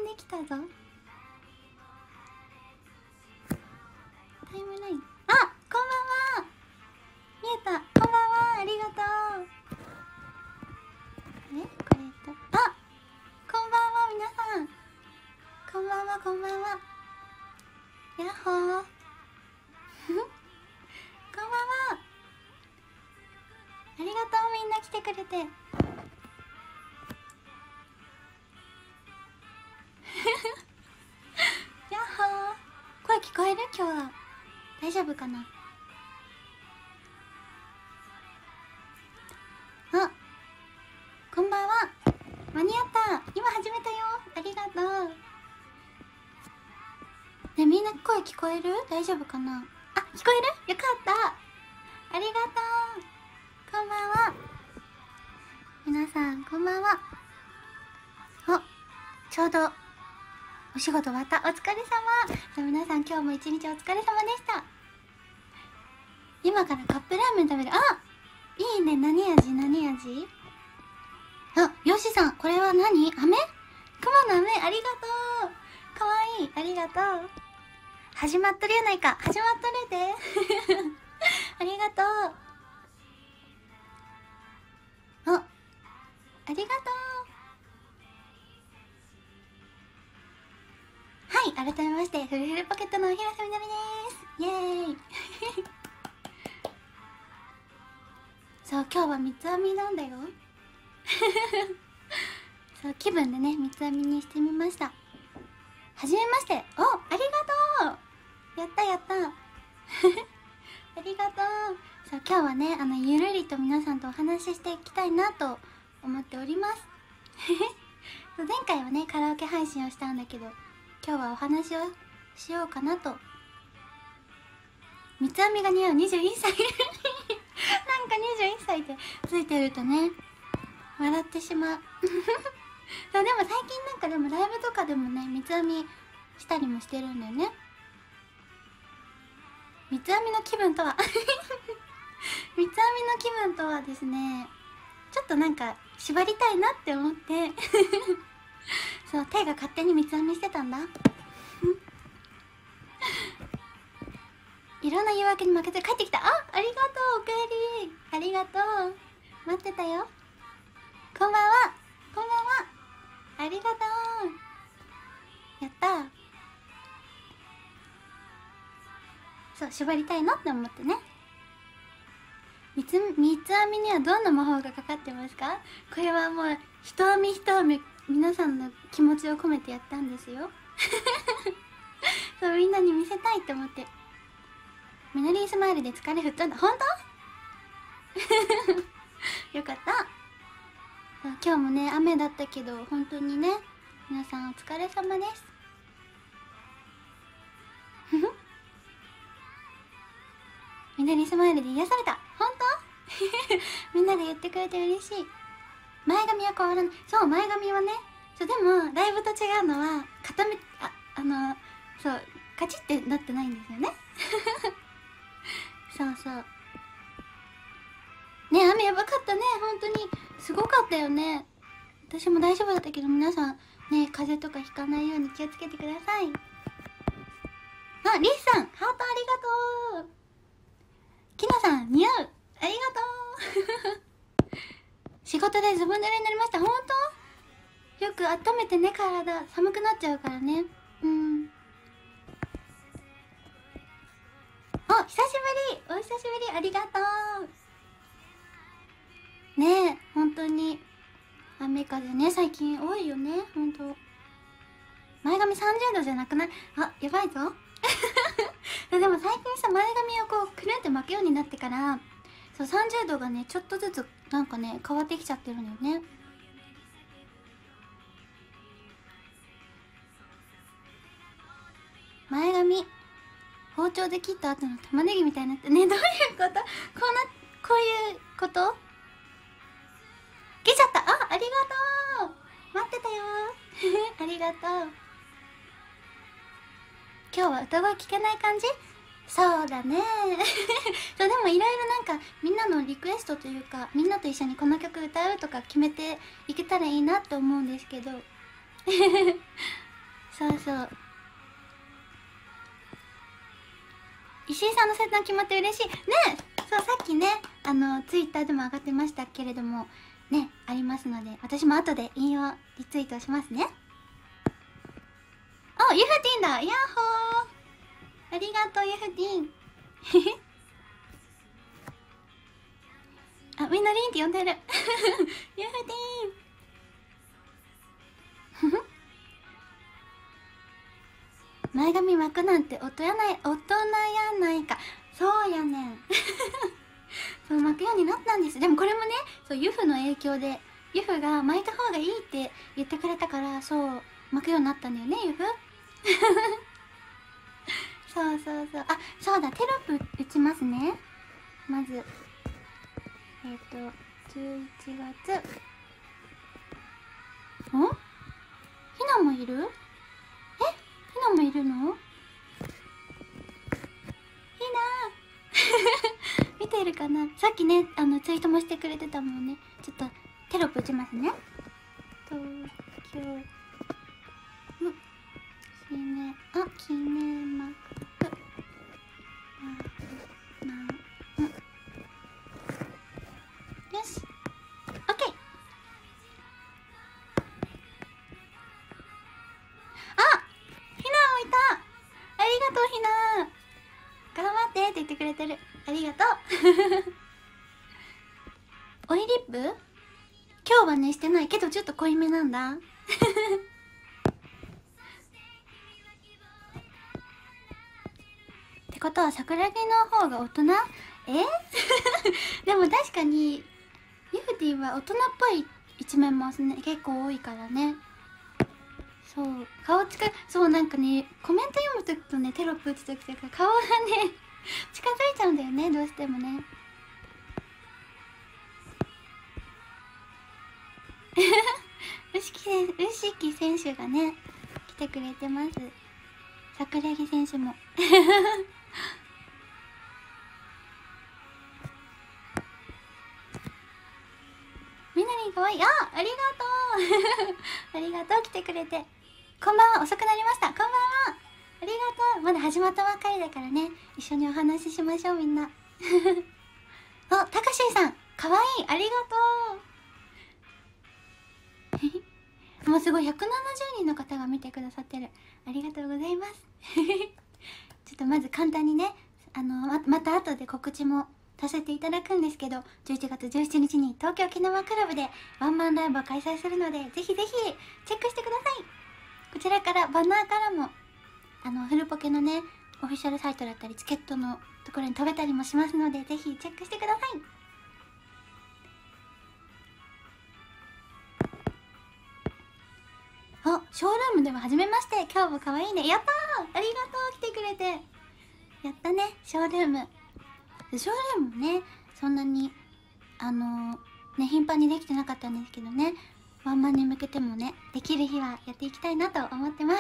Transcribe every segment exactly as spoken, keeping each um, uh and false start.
に来たぞ。タイムライン、あ、こんばんは。見えた、こんばんは、ありがとう。え、これと、あ、こんばんは皆さん、こんばんはこんばんは、やっほーこんばんは。ありがとう、みんな来てくれて。やっほー、声聞こえる？今日は大丈夫かな。あ、こんばんは。間に合った。今始めたよ。ありがとう。ね、みんな声聞こえる？大丈夫かな。あ、聞こえる？よかった。ありがとう。こんばんは。皆さん、こんばんは。お、ちょうどお仕事終わった。お疲れ様。さあ皆さん、今日も一日お疲れ様でした。今からカップラーメン食べる。あ、いいね。何味？何味？あ、よしさん、これは何？飴？雲の飴、ありがとう。かわいい、ありがとう。始まっとるやないか。始まっとるで。ありがとう。あ、ありがとう。はい、改めまして、フルフルポケットの広瀬みなみです。イエーイ。そう、今日は三つ編みなんだよ。そう、気分でね、三つ編みにしてみました。はじめまして。お、ありがとう。やったやった。ありがとう。さあ、今日はね、あのゆるりと皆さんとお話ししていきたいなと思っております。前回はね、カラオケ配信をしたんだけど、今日はお話をしようかなと。三つ編みが似合うにじゅういっさい。なんかにじゅういっさいってついてるとね、笑ってしまう。そう、でも最近なんかでもライブとかでもね、三つ編みしたりもしてるんだよね。三つ編みの気分とは三つ編みの気分とはですね、ちょっとなんか縛りたいなって思ってそう、手が勝手に三つ編みしてたんだ。いろんな誘惑に負けて帰ってきた。あ、ありがとう。おかえり。ありがとう。待ってたよ。こんばんは。こんばんは。ありがとう。やったー。そう、縛りたいなって思ってね。三つ、三つ編みにはどんな魔法がかかってますか？これはもう一編み一編み皆さんの気持ちを込めてやったんですよ。そう、みんなに見せたいって思って。メナリースマイルで疲れ吹っ飛んだ。本当？よかった。今日もね、雨だったけど本当にね、皆さんお疲れ様です。メナリースマイルで癒された。本当？みんなが言ってくれて嬉しい。前髪は変わらない。そう、前髪はね、そう、でもライブと違うのは固め、あ、あのそう、カチッてなってないんですよね。そうそうね。雨やばかったね。本当にすごかったよね。私も大丈夫だったけど、皆さんね、風邪とかひかないように気をつけてください。あ、リスさん、ハートありがとう。きなさん、似合う。ありがとう。仕事でずぶ濡れになりました。本当？よく温めてね、体寒くなっちゃうからね。うん。お、久しぶり。お久しぶり。ありがとう。ねえ、本当に雨風ね、最近多いよね。本当。前髪さんじゅうどじゃなくない？あ、やばいぞ。でも最近さ、前髪をこうくるんって巻くようになってから、そう、さんじゅうどがね、ちょっとずつなんかね、変わってきちゃってるんだよね。前髪包丁で切った後の玉ねぎみたいになってね。どういうこと？こうな、こういうこと？切っちゃった。あ、ありがとう。待ってたよ。ありがとう。今日は歌声聞けない感じ？そうだね。そう、でもいろいろなんかみんなのリクエストというか、みんなと一緒にこの曲歌うとか決めていけたらいいなって思うんですけど。 そうそう、石井さんの切断決まって嬉しいね。そう、さっきね、あのツイッターでも上がってましたけれどもね、ありますので、私も後で引用リツイートしますね。お、ユフティンだ、ヤッホー、ありがとうユフティンあ、みんなリンって呼んでるユフティン前髪巻くなんて大人やない大人やないか。そうやねんそう巻くようになったんです。でもこれもね、そうユフの影響で、ユフが巻いた方がいいって言ってくれたから、そう巻くようになったんだよね、ユフそうそうそう、あ、そうだ、テロップ打ちますね。まずえっ、ー、とじゅういちがつ、ん？ひなもいる？え？ひなもいるの？ひな見てるかな。さっきね、あのツイートもしてくれてたもんね。ちょっとテロップ打ちますね。東京のきね、あ、きねまくまん、よし、オッケー。あ、ひなもいた。ありがとうひな、頑張ってって言ってくれてる。ありがとうオイリップ今日はねしてないけど、ちょっと濃いめなんだってことは桜木の方が大人？えでも確かにユフティは大人っぽい一面もね結構多いからね。そう、顔近い、そう、なんかねコメント読むときとねテロップ打つときとか顔がね近づいちゃうんだよね、どうしてもねうしきせん、うしき選手がね来てくれてます。桜木選手もみなりんかわいい。あ、ありがとうありがとう、来てくれて。こんばんは、遅くなりました。こんばんは、ありがとう。まだ始まったばっかりだからね、一緒にお話ししましょう、みんなお、たかしーさんかわいい、ありがとうもうすごいひゃくななじゅうにんの方が見てくださってる。ありがとうございますちょっとまず簡単にね、あの ま, また後で告知もさせていただくんですけど、じゅういちがつじゅうしちにちに東京キネマクラブでワンマンライブを開催するので、ぜひぜひチェックしてください。こちらからバナーからもあのフルポケのねオフィシャルサイトだったりチケットのところに飛べたりもしますので、ぜひチェックしてください。あ、ショールームでは初めまして、今日も可愛いね。やったー、ありがとう、来てくれて。やったね、ショールーム。ショールームね、そんなにあのー、ね頻繁にできてなかったんですけどね、ワンマンに向けてもねできる日はやっていきたいなと思ってます。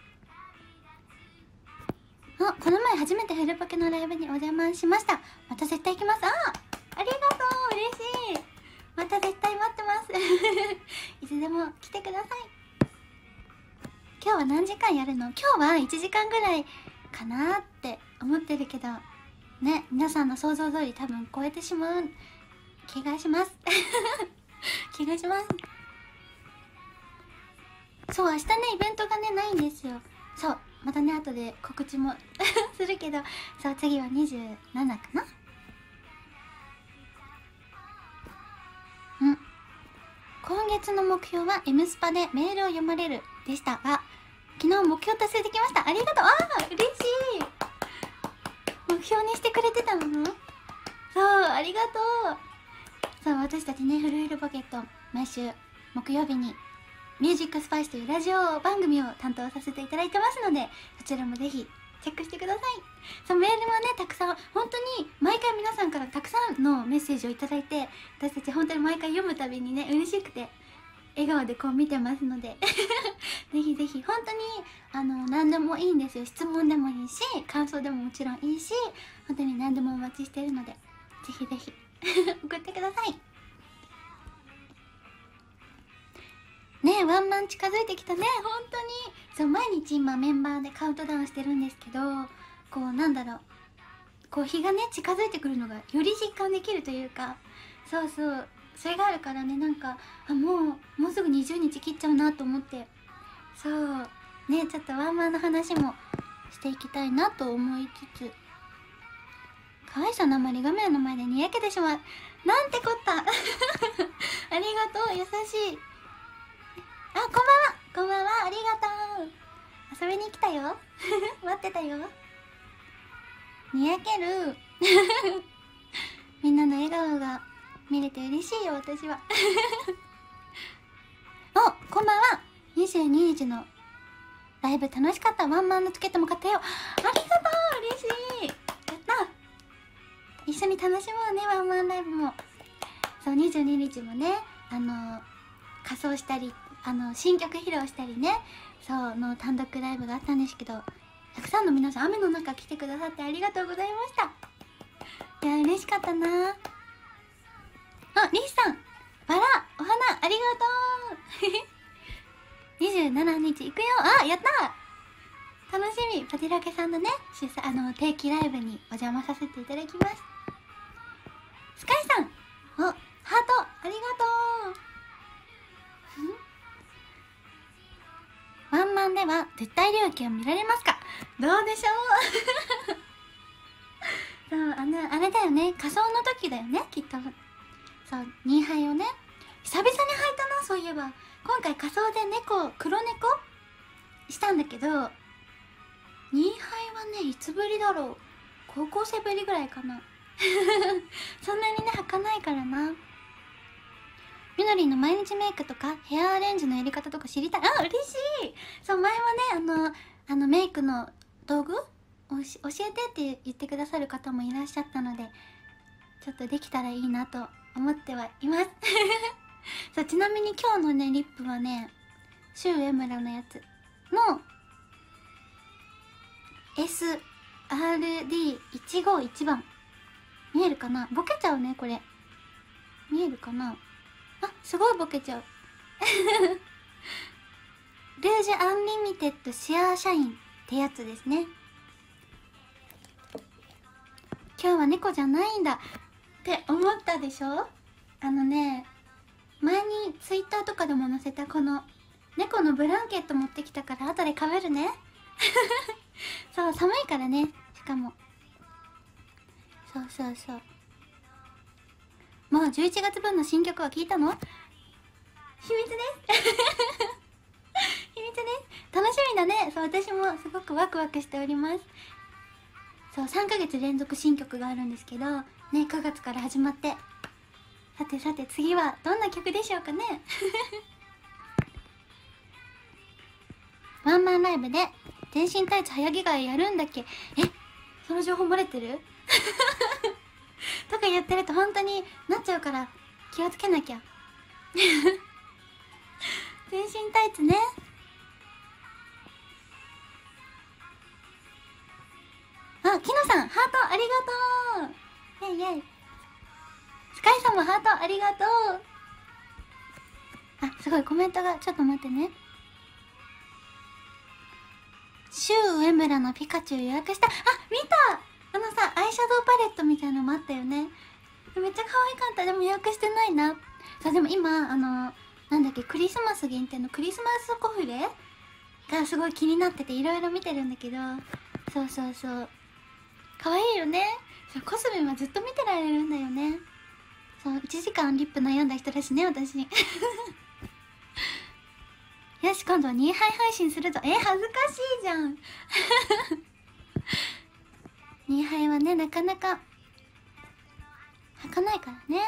あ、この前初めてフルポケのライブにお邪魔しました。また絶対行きます。あ、ありがとう、嬉しい。また絶対待ってますいつでも来てください。今日は何時間やるの？今日はいちじかんぐらいかなって思ってるけどね、皆さんの想像通り多分超えてしまう気がします気がします。そう、明日ねイベントがねないんですよ。そう、またね後で告知もするけど、そう、次はにじゅうななかな。うん、今月の目標は M スパでメールを読まれるでしたが、昨日目標達成できました。ありがとう。ああ、嬉しい。目標にしてくれてたの？そう、ありがとう。そう、私たちねフルフルポケット毎週木曜日にミュージックスパイスというラジオ番組を担当させていただいてますので、そちらもぜひチェックしてください。そう、メールもねたくさん、本当に毎回皆さんからたくさんのメッセージをいただいて、私たち本当に毎回読むたびにね嬉しくて笑顔でこう見てますのでぜひぜひ本当にあの何でもいいんですよ。質問でもいいし感想でももちろんいいし、本当に何でもお待ちしているので、ぜひぜひ送ってくださいね。え、ワンマン近づいてきたね。本当にそう毎日今メンバーでカウントダウンしてるんですけど、こうなんだろう、こう日がね近づいてくるのがより実感できるというか、そうそう、それがあるからね、なんかあもうもうすぐにじゅうにち切っちゃうなと思って、そうね、ちょっとワンマンの話もしていきたいなと思いつつ、可愛さのあまり画面の前でにやけてしまうなんてこったありがとう、優しい。あ、こんばんは、こんばんは、ありがとう。遊びに来たよ待ってたよ。にやけるみんなの笑顔が見れて嬉しいよ、私はお、こんばんは。にじゅうににちのライブ楽しかった。ワンマンのチケットも買ったよ。ありがとう、嬉しい。やった。一緒に楽しもうね、ワンマンライブも。そう、にじゅうににちもね、あの仮装したり、あの新曲披露したりね、そうの単独ライブがあったんですけど、たくさんの皆さん雨の中来てくださってありがとうございました。いや嬉しかったなあ。リスさん、バラお花ありがとうにじゅうしちにち行くよ。あ、やったー、楽しみ。パティラケさんのね主催、あの定期ライブにお邪魔させていただきます。スカイさん、お、ハートありがとうワンマンでは絶対領域を見られますか？どうでしょうそう、あの、あれだよね、仮装の時だよね、きっと。そう、ニーハイをね、久々に履いたな、そういえば。今回仮装で猫、黒猫したんだけど、ニーハイはね、いつぶりだろう。高校生ぶりぐらいかなそんなにね、履かないからな。みのりんの毎日メイクとかヘアアレンジのやり方とか知りたい。あ、嬉しい。そう、前はね、あのあのメイクの道具おし教えてって言ってくださる方もいらっしゃったので、ちょっとできたらいいなと思ってはいますそう、ちなみに今日のねリップはね、シュウエムラのやつの エスアールディーいちごいち 番。見えるかな、ボケちゃうねこれ。見えるかなあ、すごいボケちゃうルージュアンリミテッドシアーシャインってやつですね。今日は猫じゃないんだって思ったでしょ。あのね、前にツイッターとかでも載せたこの猫のブランケット持ってきたから後でかぶるねそう、寒いからね、しかも。そうそうそう。もうじゅういちがつぶんの新曲は聞いたの？秘密です秘密です。楽しみだね。そう、私もすごくワクワクしております。そう、さんかげつ連続新曲があるんですけどね、くがつから始まって、さてさて次はどんな曲でしょうかねワンマンライブで全身タイツ早着替えやるんだっけ？え、その情報漏れてるとか言ってると本当になっちゃうから気をつけなきゃ全身タイツね。あ、キノさんハートありがとう。イェイイェイ。スカイさんもハートありがとう。あ、すごいコメントが、ちょっと待ってね。シュウエムラのピカチュウ予約した。あ、見た。あのさ、アイシャドウパレットみたいなのもあったよね。めっちゃ可愛かった。でも予約してないな。さあ、でも今あのなんだっけ、クリスマス限定のクリスマスコフレがすごい気になってていろいろ見てるんだけど、そうそうそう、可愛いよね。そう、コスメはずっと見てられるんだよね。そう、いちじかんリップ悩んだ人だしね、私よし、今度はニーハイ配信するぞ。え、恥ずかしいじゃんニーハイはね、なかなか履かないからね。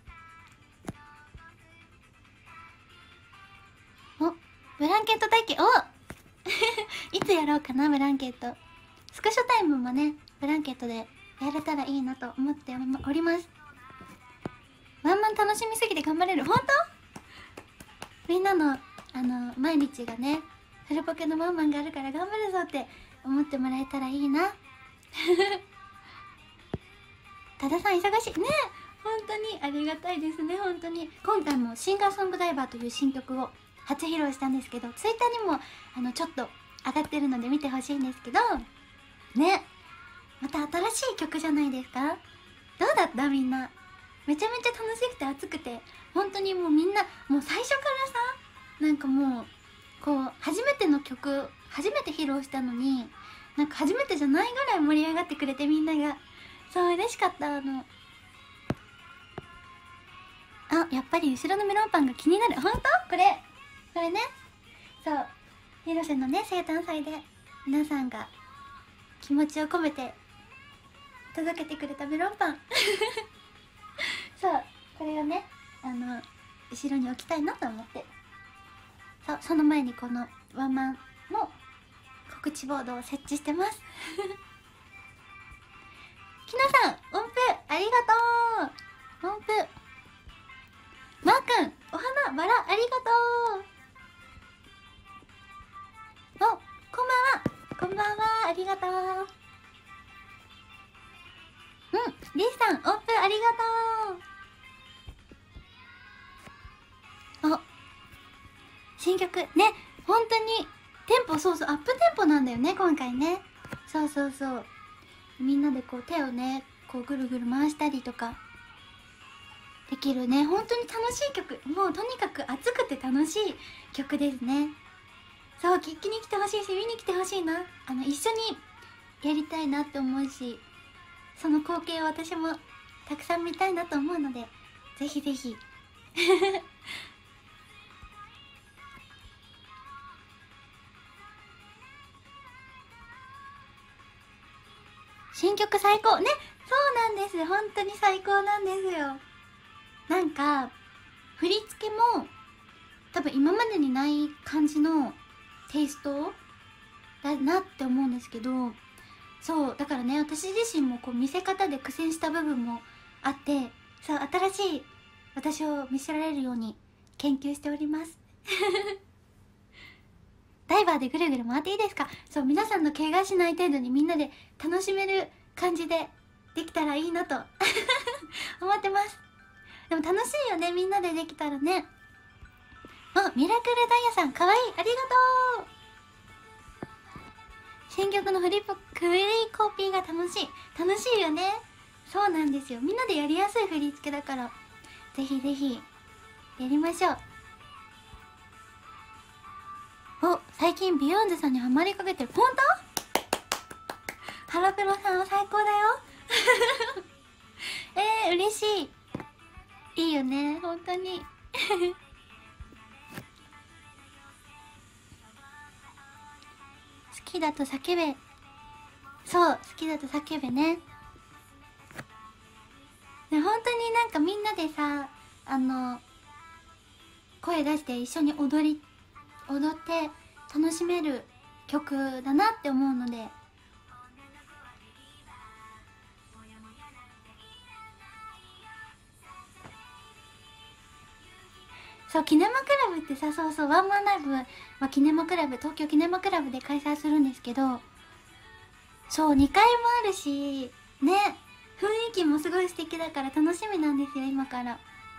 お、ブランケット体験、おいつやろうかな、ブランケット。スクショタイムもね、ブランケットでやれたらいいなと思っております。ワンマン楽しみすぎて頑張れる。ほんと？みんなの、あの、毎日がね、フルポケのワンマンがあるから頑張るぞって思ってもらえたらいいな多田さん忙しいね。本当にありがたいですね。本当に今回もシンガーソングダイバーという新曲を初披露したんですけど、ツイッターにもあのちょっと上がってるので見てほしいんですけどね。また新しい曲じゃないですか。どうだった？みんなめちゃめちゃ楽しくて熱くて、本当にもうみんなもう最初からさ、なんかもうこう初めての曲初めて披露したのに、なんか初めてじゃないぐらい盛り上がってくれて、みんながそう嬉しかった。あのあ、やっぱり後ろのメロンパンが気になる。本当？これこれね、そう広瀬のね生誕祭で皆さんが気持ちを込めて届けてくれたメロンパンそうこれをねあの後ろに置きたいなと思って、そうその前にこのワンマンの告知ボードを設置してますきなさん音符ありがとう。音符マーくんお花バラありがとう。お、こんばんはこんばんは、ありがとう。うん、リーさん音符ありがとう。お、新曲ね、本当にテンポ、そうそうアップテンポなんだよね今回ね。そうそうそう、みんなでこう手をねこうぐるぐる回したりとかできるね、本当に楽しい曲。もうとにかく熱くて楽しい曲ですね。そう聞きに来てほしいし見に来てほしいな。あの一緒にやりたいなって思うし、その光景を私もたくさん見たいなと思うので、ぜひぜひ新曲最高ね。そうなんです、本当に最高なんですよ。なんか振り付けも多分今までにない感じのテイストだなって思うんですけど、そうだからね、私自身もこう見せ方で苦戦した部分もあって、そう新しい私を見せられるように研究しておりますダイバーでぐるぐる回っていいですか。そう皆さんの怪我しない程度にみんなで楽しめる感じでできたらいいなと思ってます。でも楽しいよね、みんなでできたらね。あ、ミラクルダイヤさんかわいい、ありがとう。新曲のフリポフリコピーが楽しい楽しいよね。そうなんですよ、みんなでやりやすい振り付けだから、ぜひぜひやりましょう。お、最近ビヨンズさんにハマりかけてる。本当？ハロプロさんは最高だよえー、嬉しい。いいよね本当に好きだと叫べ。そう好きだと叫べね。で本当になんかみんなでさ、あの声出して一緒に踊り踊って楽しめる曲だなって思うので、そうキネマクラブってさ、そうそうワンマンライブはキネマクラブ、東京キネマクラブで開催するんですけど、そうにかいもあるしね、雰囲気もすごい素敵だから楽しみなんですよ今から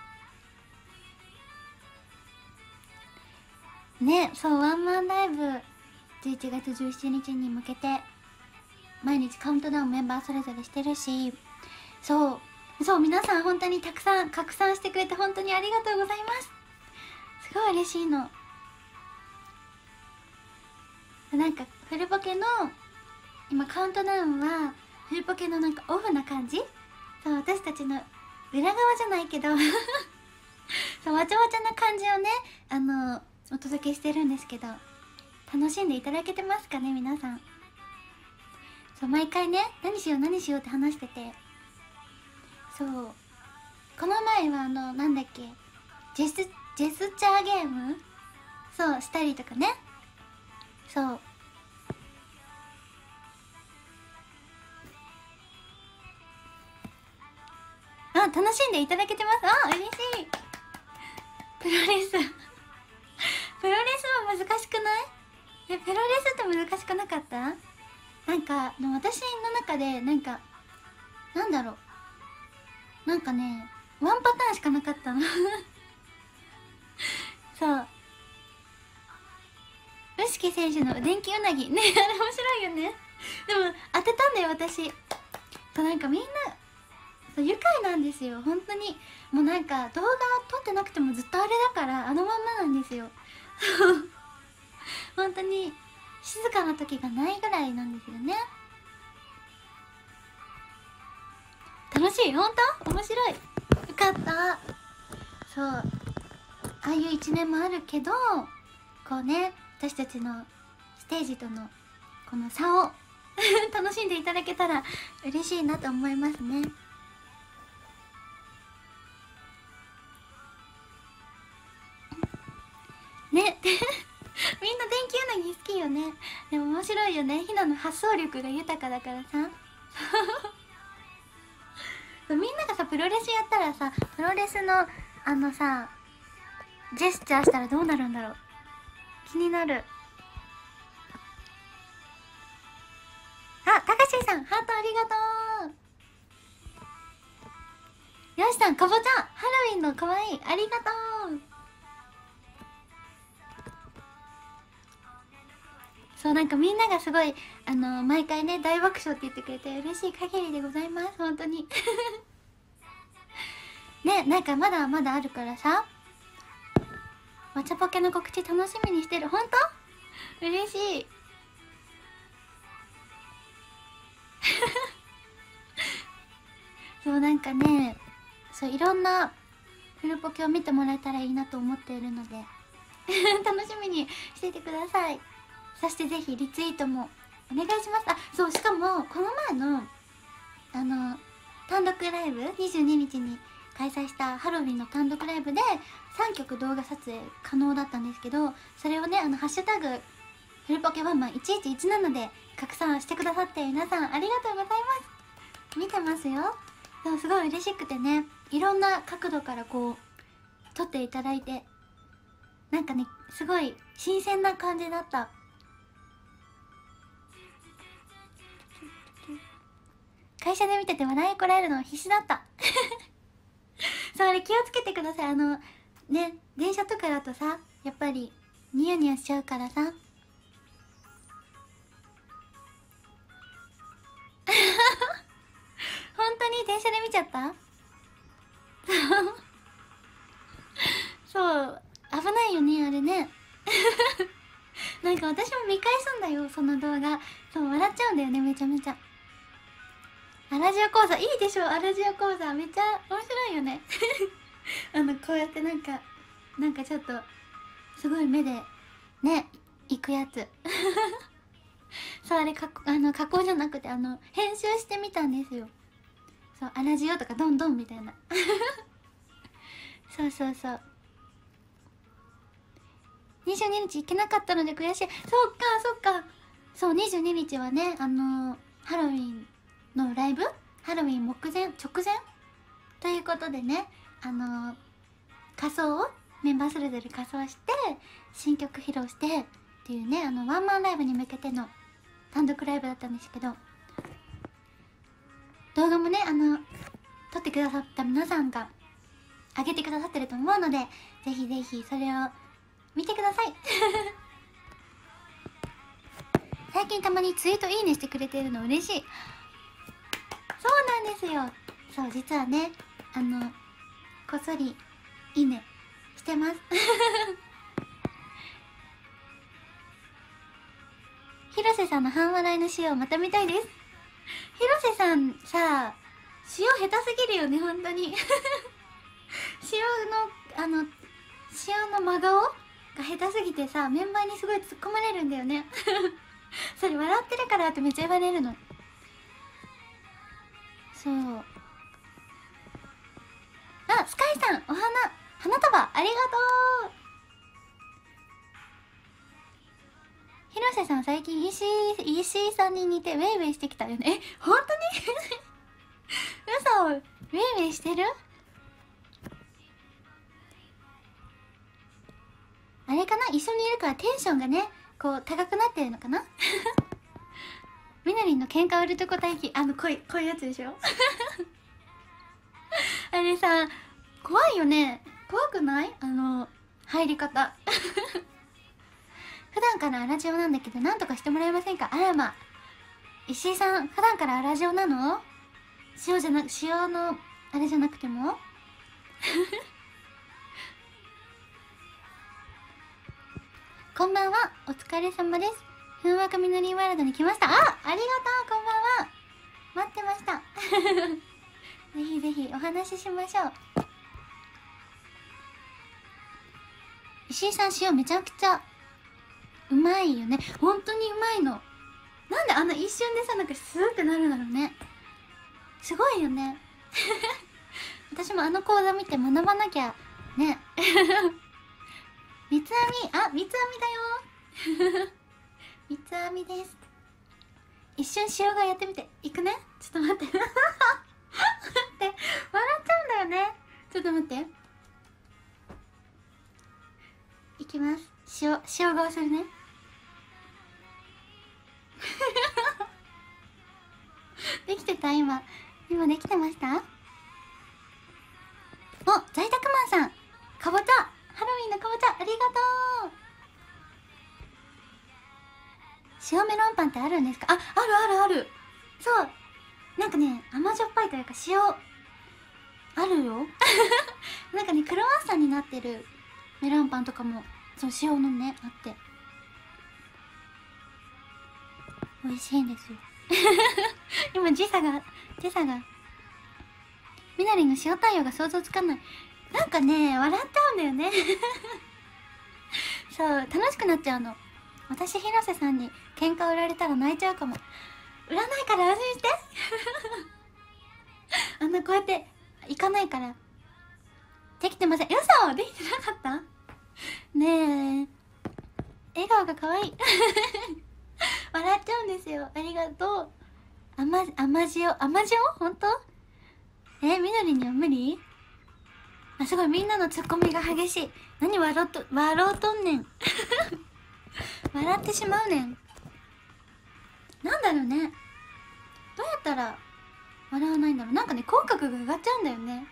ね。そうワンマンライブじゅういちがつじゅうしちにちに向けて毎日カウントダウンメンバーそれぞれしてるし、そうそう皆さん本当にたくさん拡散してくれて本当にありがとうございます。すごい嬉しいの。なんかフルポケの今カウントダウンはフルポケのなんかオフな感じ、そう私たちの裏側じゃないけどそうわちゃわちゃな感じをねあのお届けしてるんですけど、楽しんでいただけてますかね皆さん。そう毎回ね何しよう何しようって話してて、そうこの前はあのなんだっけジェスジェスチャーゲームそうしたりとかね。そうあ楽しんでいただけてます。あ嬉しい。プロレスプロレスは難しくない？えプロレスって難しくなかった？なんかでも私の中でなんかなんだろう、なんかねワンパターンしかなかったのそう臼杵選手の電気うなぎね、あれ面白いよね。でも当てたんだよ私。となんかみんなそう愉快なんですよ本当に。もうなんか動画撮ってなくてもずっとあれだからあのまんまなんですよ本当に静かな時がないぐらいなんですよね。楽しい、本当面白い、よかった。そうああいう一面もあるけど、こうね私たちのステージとのこの差を楽しんでいただけたら嬉しいなと思いますね。ねみんな電気うなぎ好きよね。でも面白いよね、ひなの発想力が豊かだからさみんながさプロレスやったらさ、プロレスのあのさジェスチャーしたらどうなるんだろう、気になる。あ、たかしーさんハートありがとう。よしさん、かぼちゃハロウィンのかわいい、ありがとう。そうなんかみんながすごいあの毎回ね大爆笑って言ってくれて嬉しい限りでございます、本当にね、なんかまだまだあるからさ、わちゃポケの告知楽しみにしてる。本当嬉しいそうなんかね、そういろんなフルポケを見てもらえたらいいなと思っているので楽しみにしていてください。そしてぜひリツイートもお願いします。あ、そう、しかもこの前のあの単独ライブにじゅうににちに開催したハロウィンの単独ライブでさんきょく動画撮影可能だったんですけど、それをねあのハッシュタグフルポケワンマンいちいちいちななで拡散してくださって皆さんありがとうございます。見てますよ。でもすごい嬉しくてね、いろんな角度からこう撮っていただいて、なんかねすごい新鮮な感じだった。会社で見てて笑いこらえるの必死だったそう、あれ気をつけてください。あのね、電車とかだとさやっぱりニヤニヤしちゃうからさ本当に電車で見ちゃったそう危ないよねあれねなんか私も見返すんだよその動画。そう笑っちゃうんだよねめちゃめちゃ。アラジオ講座いいでしょ、アラジオ講座めっちゃ面白いよねあのこうやってなんかなんかちょっとすごい目でねいくやつそう、あれかあの加工じゃなくてあの編集してみたんですよ。そう、アラジオとかドンドンみたいなそうそうそう、にじゅうににち行けなかったので悔しい。そっかそっか、そうにじゅうににちはねあのハロウィンのライブ、ハロウィン目前直前ということでね、あの仮装をメンバーそれぞれ仮装して新曲披露してっていうね、あのワンマンライブに向けての単独ライブだったんですけど、動画もねあの撮ってくださった皆さんが上げてくださってると思うので、ぜひぜひそれを見てください最近たまにツイートいいねしてくれてるの嬉しい。そうなんですよ。そう実はねあのこっそりいいねしてます広瀬さんの半笑いの塩をまた見たいです。広瀬さんさ塩下手すぎるよね本当に塩のあの塩の真顔が下手すぎてさメンバーにすごい突っ込まれるんだよねそれ笑ってるからってめっちゃ言われるの。そう、あ、スカイさんお花花束ありがとう。広瀬さん最近石井石井さんに似てウェイウェイしてきたよね。え、本当に嘘、ウェイウェイしてる？あれかな、一緒にいるからテンションがねこう高くなってるのかなみなりんの喧嘩売るとこ待機、あのこういうこういうやつでしょあれさ怖いよね、怖くない？あの入り方普段からアラジオなんだけどなんとかしてもらえませんか。あらま、石井さん普段からアラジオなの？塩じゃなく、塩のあれじゃなくてもこんばんは、お疲れ様です。ふんわかみのりワールドに来ました。あ、ありがとう、こんばんは。待ってましたぜひぜひお話ししましょう。石井さん塩めちゃくちゃうまいよね。本当にうまいの。なんであんな一瞬でさ、なんかスーってなるんだろうね。すごいよね私もあの講座見て学ばなきゃね三つ編み、あ、三つ編みだよ三つ編みです。一瞬塩がやってみて。いくね、ちょっと待って待って笑っちゃうんだよね。ちょっと待って、いきます。塩、塩顔するねできてた？今今できてました？お、在宅マンさん、かぼちゃ、ハロウィンのかぼちゃありがとう。塩メロンパンってあるんですか？あ、あるあるある。そう、なんかね、甘じょっぱいというか塩あるよなんかね、クロワッサンになってるメロンパンとかもそう、塩のねあって美味しいんですよ今時差が時差がみなりんの塩対応が想像つかない。なんかね、笑っちゃうんだよねそう、楽しくなっちゃうの。私広瀬さんに喧嘩売られたら泣いちゃうかも。売らないから安心してあんなこうやって行かないから。できてません。嘘、できてなかったねえ、笑顔が可愛い笑っちゃうんですよ。ありがとう。甘甘塩、甘塩本当？え、みどりには無理？あ、すごい、みんなのツッコミが激しい。何笑っと笑うとんねん笑ってしまうねん。なんだろうね、どうやったら笑わないんだろう。なんかね、口角が上がっちゃうんだよね。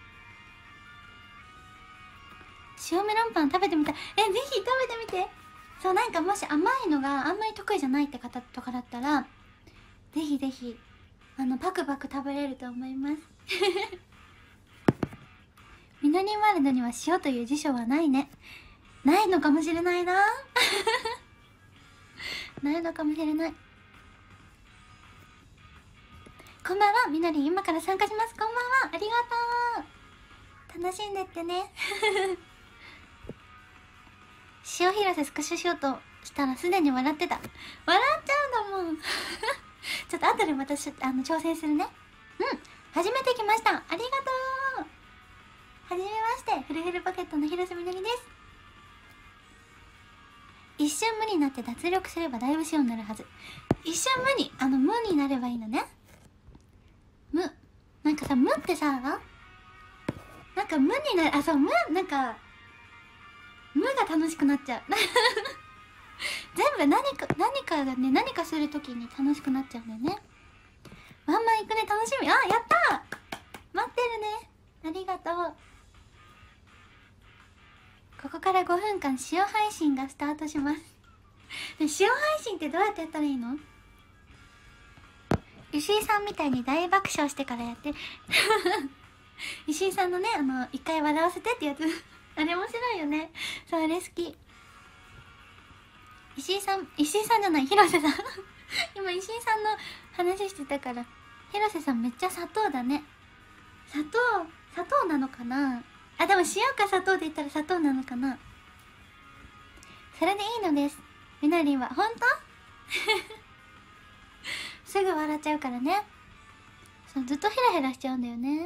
塩メロンパン食べてみたい。え、ぜひ食べてみて。そう、なんかもし甘いのがあんまり得意じゃないって方とかだったらぜひぜひあのパクパク食べれると思いますみのりんワールドには塩という辞書はないね。ないのかもしれないなないのかもしれない。こんばんは、みのりん今から参加します。こんばんは、ありがとう。楽しんでってね塩広瀬スクショしようとしたらすでに笑ってた。笑っちゃうんだもんちょっと後でまたしあの挑戦するね。うん、初めて来ました。ありがとう。はじめまして、フルフルポケットの広瀬みのりです。一瞬無になって脱力すればだいぶ塩になるはず。一瞬無に、あの無になればいいのね。無、なんかさ、無ってさ、なんか無になる、あ、そう、無、なんか無が楽しくなっちゃう全部何か何かがね、何かするときに楽しくなっちゃうんだよね。ワンマン行くね、楽しみ。あ、やったー、待ってるね、ありがとう。ここからごふんかん塩配信がスタートします塩配信ってどうやってやったらいいの？石井さんみたいに大爆笑してからやって石井さんのね、あの一回笑わせてってやつあれ面白いよね。そう、あれ好き。石井さん、石井さんじゃない、広瀬さん今石井さんの話してたから、広瀬さんめっちゃ砂糖だね。砂糖、砂糖なのかなあ、でも塩か砂糖で言ったら砂糖なのかな。それでいいのです、みなりんは。ほんとすぐ笑っちゃうからね。そう、ずっとヘラヘラしちゃうんだよね。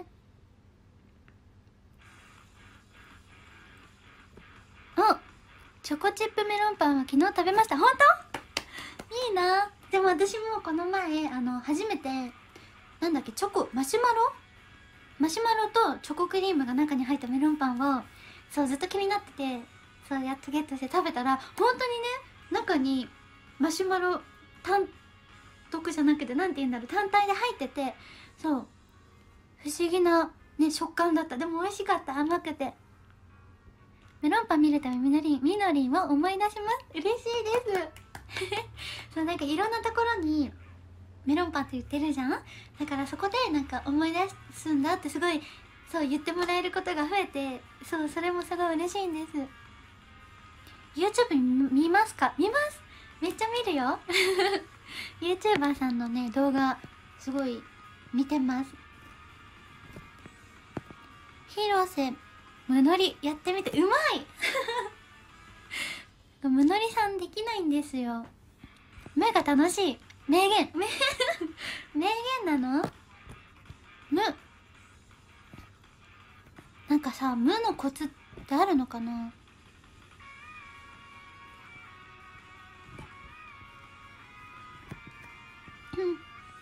お、チョコチップメロンパンは昨日食べました。ほんと？いいな。でも私もこの前あの初めて、なんだっけ、チョコマシュマロマシュマロとチョコクリームが中に入ったメロンパンを、そうずっと気になってて、そうやっとゲットして食べたら、本当にね、中にマシュマロ単独じゃなくて、なんて言うんだろう、単体で入ってて、そう不思議なね食感だった。でも美味しかった、甘くて。 メロンパン見るたびみのりんみのりんを思い出します。嬉しいですそう、なんかいろんなところにメロンパンって言ってるじゃん。だからそこでなんか思い出すんだってすごい、そう言ってもらえることが増えて、そう、それもすごい嬉しいんです。 YouTube 見ますか？見ます、めっちゃ見るよYouTuber さんのね動画すごい見てます。広瀬むのりやってみて、うまいむのりさんできないんですよ。目が楽しい。名言名名言なの？むなんかさ、無のコツってあるのかな？うん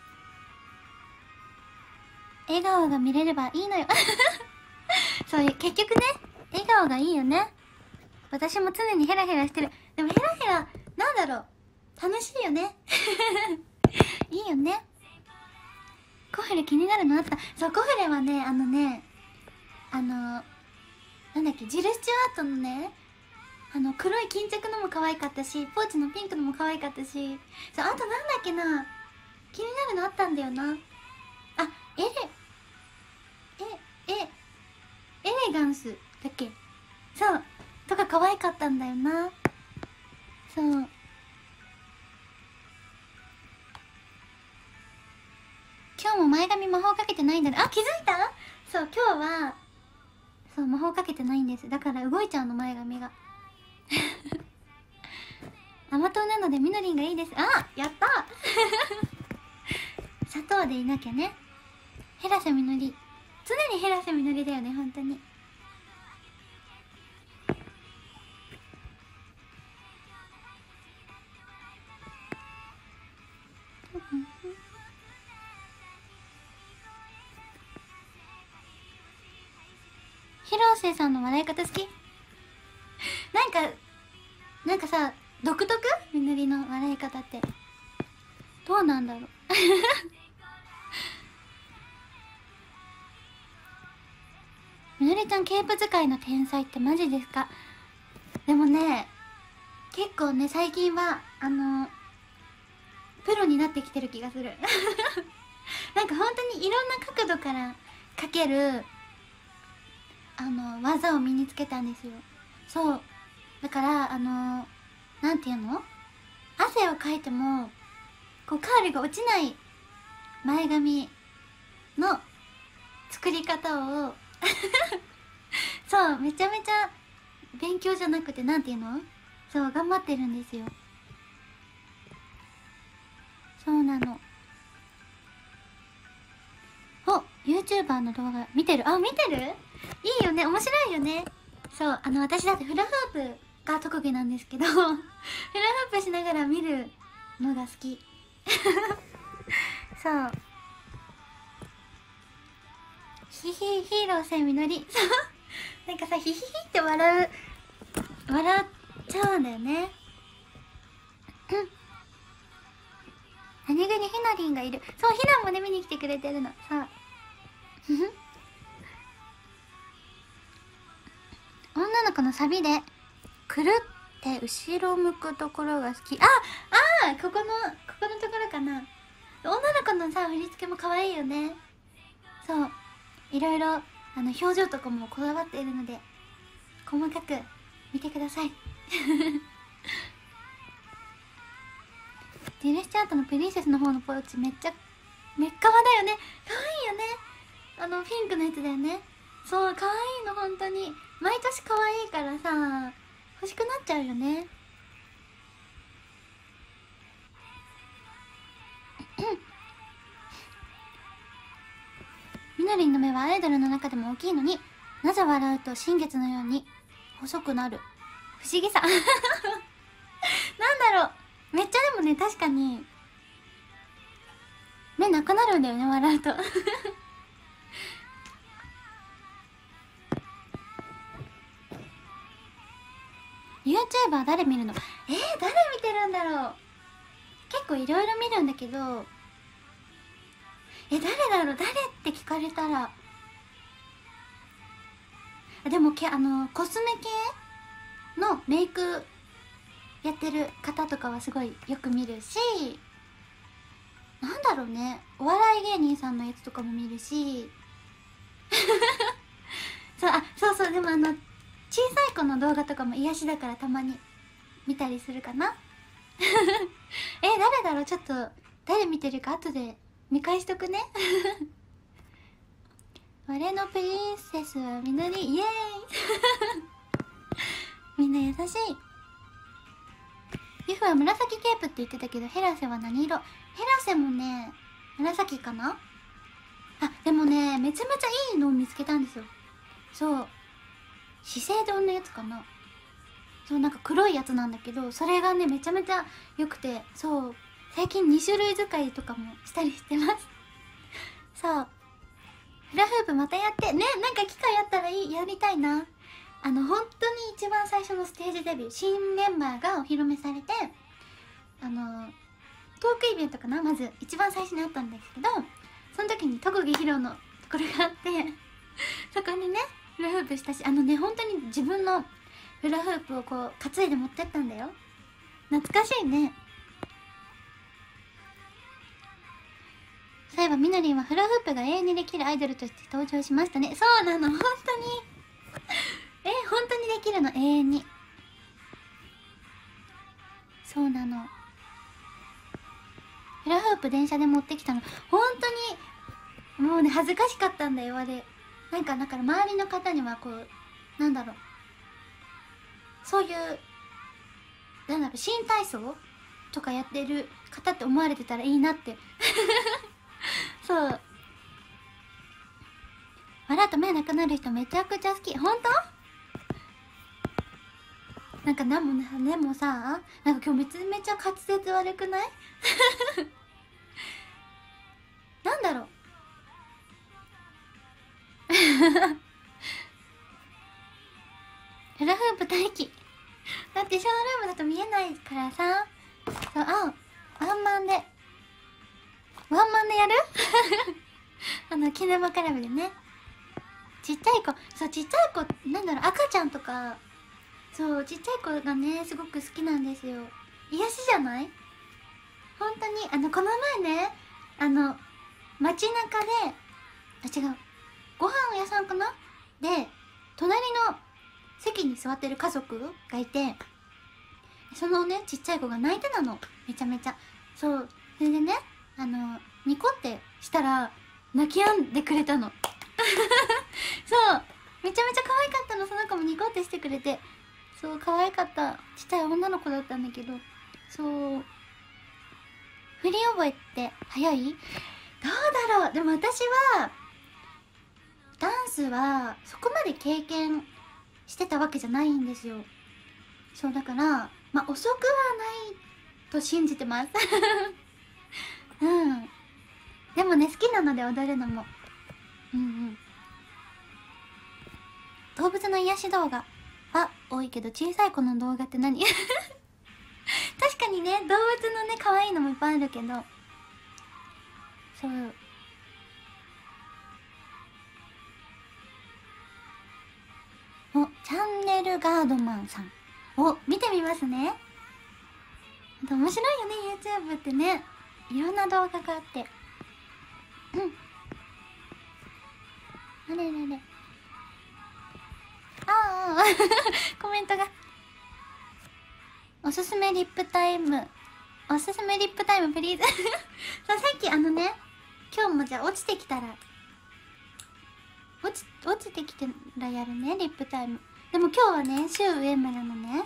笑顔が見れればいいのよそういう結局ね、笑顔がいいよね。私も常にヘラヘラしてる。でもヘラヘラなんだろう、楽しいよねいいよね。コフレ気になるのあった。そう、コフレはね、あのねあのなんだっけ、ジル・スチュワートのね、あの黒い巾着のも可愛かったし、ポーチのピンクのも可愛かったし、そう、あとなんだっけな、気になるのあったんだよな。あ、エレええエレガンスだっけ、そうとか可愛かったんだよな。そう、今日も前髪魔法かけてないんだね。あ、気づいた？そう、今日はそう魔法かけてないんです。だから動いちゃうの、前髪が甘党なのでみのりんがいいです。あ、やった砂糖でいなきゃね。ヘラセみのり、常にヘラセみのりだよね、本当に。広瀬さんの笑い方好きなんかなんかさ、独特？みのりの笑い方ってどうなんだろうみのりちゃん、ケープ使いの天才ってマジですか？でもね、結構ね、最近はあのプロになってきてる気がするなんか本当にいろんな角度からかけるあの技を身につけたんですよ。そうだから、あのなんていうの、汗をかいてもこうカールが落ちない前髪の作り方をそうめちゃめちゃ勉強じゃなくて、なんていうの、そう頑張ってるんですよ。そうなの。お、 YouTuber の動画見てる？あ、見てる？いいよね、面白いよね。そう、あの私だってフラフープが特技なんですけどフラフープしながら見るのが好きそう、ヒヒヒーローせみのりそうなんかさ、ヒヒヒって笑う笑っちゃうんだよね。うん何気にひなりんがいる。そう、ひなもね見に来てくれてるの。そう女の子のサビでくるって後ろ向くところが好き。ああ、ここのここのところかな。女の子のさ振り付けも可愛いよね。そう、いろいろあの表情とかもこだわっているので細かく見てくださいジルスチャートのプリンセスの方のポーチめっちゃめっかわだよね。可愛いよね、あのピンクのやつだよね。そう、可愛いの本当に。毎年可愛いからさ欲しくなっちゃうよねみのりんの目はアイドルの中でも大きいのに、なぜ笑うと新月のように細くなる不思議さなんだろう、めっちゃでもね、確かに目なくなるんだよね、笑うとYouTuber 誰見るの？えー、誰見てるんだろう。結構いろいろ見るんだけど、え、誰だろう、誰って聞かれたら、でもけあのコスメ系のメイクやってる方とかはすごいよく見るし、なんだろうね、お笑い芸人さんのやつとかも見るしそう、あ、そうそう、でもあの小さい子の動画とかも癒しだからたまに見たりするかなえ、誰だろう、ちょっと誰見てるか後で見返しとくね俺のプリンセスは緑、イエーイみんな優しい。ユフは紫ケープって言ってたけど、ヘラセは何色？ヘラセもね紫かな。あ、でもね、めちゃめちゃいいのを見つけたんですよ。そう、資生堂のやつかな。そう、なんか黒いやつなんだけど、それがねめちゃめちゃ良くて、そう、最近に種類使いとかもしたりしてますそう、フラフープまたやってね、なんか機会あったらいい、やりたいな。あの本当に一番最初のステージデビュー、新メンバーがお披露目されて、あのトークイベントかな、まず一番最初にあったんですけど、その時に特技披露のところがあってそこにねフラフープしたし、あのね本当に自分のフラフープをこう担いで持ってったんだよ。懐かしいね。そういえばみのりんはフラフープが永遠にできるアイドルとして登場しましたね。そうなの、本当にえ、本当にできるの、永遠に。そうなの。フラフープ電車で持ってきたの、本当にもうね恥ずかしかったんだよ、あれ。なんかだから周りの方にはこう、なんだろう、そういうなんだろう、新体操とかやってる方って思われてたらいいなってそう、笑うと目なくなる人めちゃくちゃ好き。本当？なんかなんもね、でもさ、なんか今日めちゃめちゃ滑舌悪くないなんだろうフラフープ待機だってショールームだと見えないからさ。そう、あ、ワンマンでワンマンでやるあのキネマカラブでね、ちっちゃい子、そう、ちっちゃい子、なんだろう、赤ちゃんとか、そう、ちっちゃい子がねすごく好きなんですよ。癒しじゃない？本当に。あのこの前ね、あの街中で、あ、違う、ご飯屋さんかなで、隣の席に座ってる家族がいて、そのねちっちゃい子が泣いてたの、めちゃめちゃ。そう、それでね、あのニコってしたら泣き止んでくれたのそう、めちゃめちゃ可愛かったの。その子もニコってしてくれて、そう可愛かった。ちっちゃい女の子だったんだけど、そう、振り覚えって早い？どうだろう。でも私はダンスはそこまで経験してたわけじゃないんですよ。そうだから、まあ遅くはないと信じてますうん、でもね好きなので踊るのも。うんうん。動物の癒し動画は多いけど、小さい子の動画って何確かにね、動物のね可愛いのもいっぱいあるけど、そう、お、チャンネルガードマンさん、お、見てみますね。面白いよね YouTube ってね、いろんな動画があって。うん、あれれれ、ああコメントがおすすめリップタイム、おすすめリップタイムプリーズそう、さっきあのね、今日もじゃあ落ちてきたら、落ち落ちてきてらやるね、リップタイム。でも今日はね、シュウ上村のね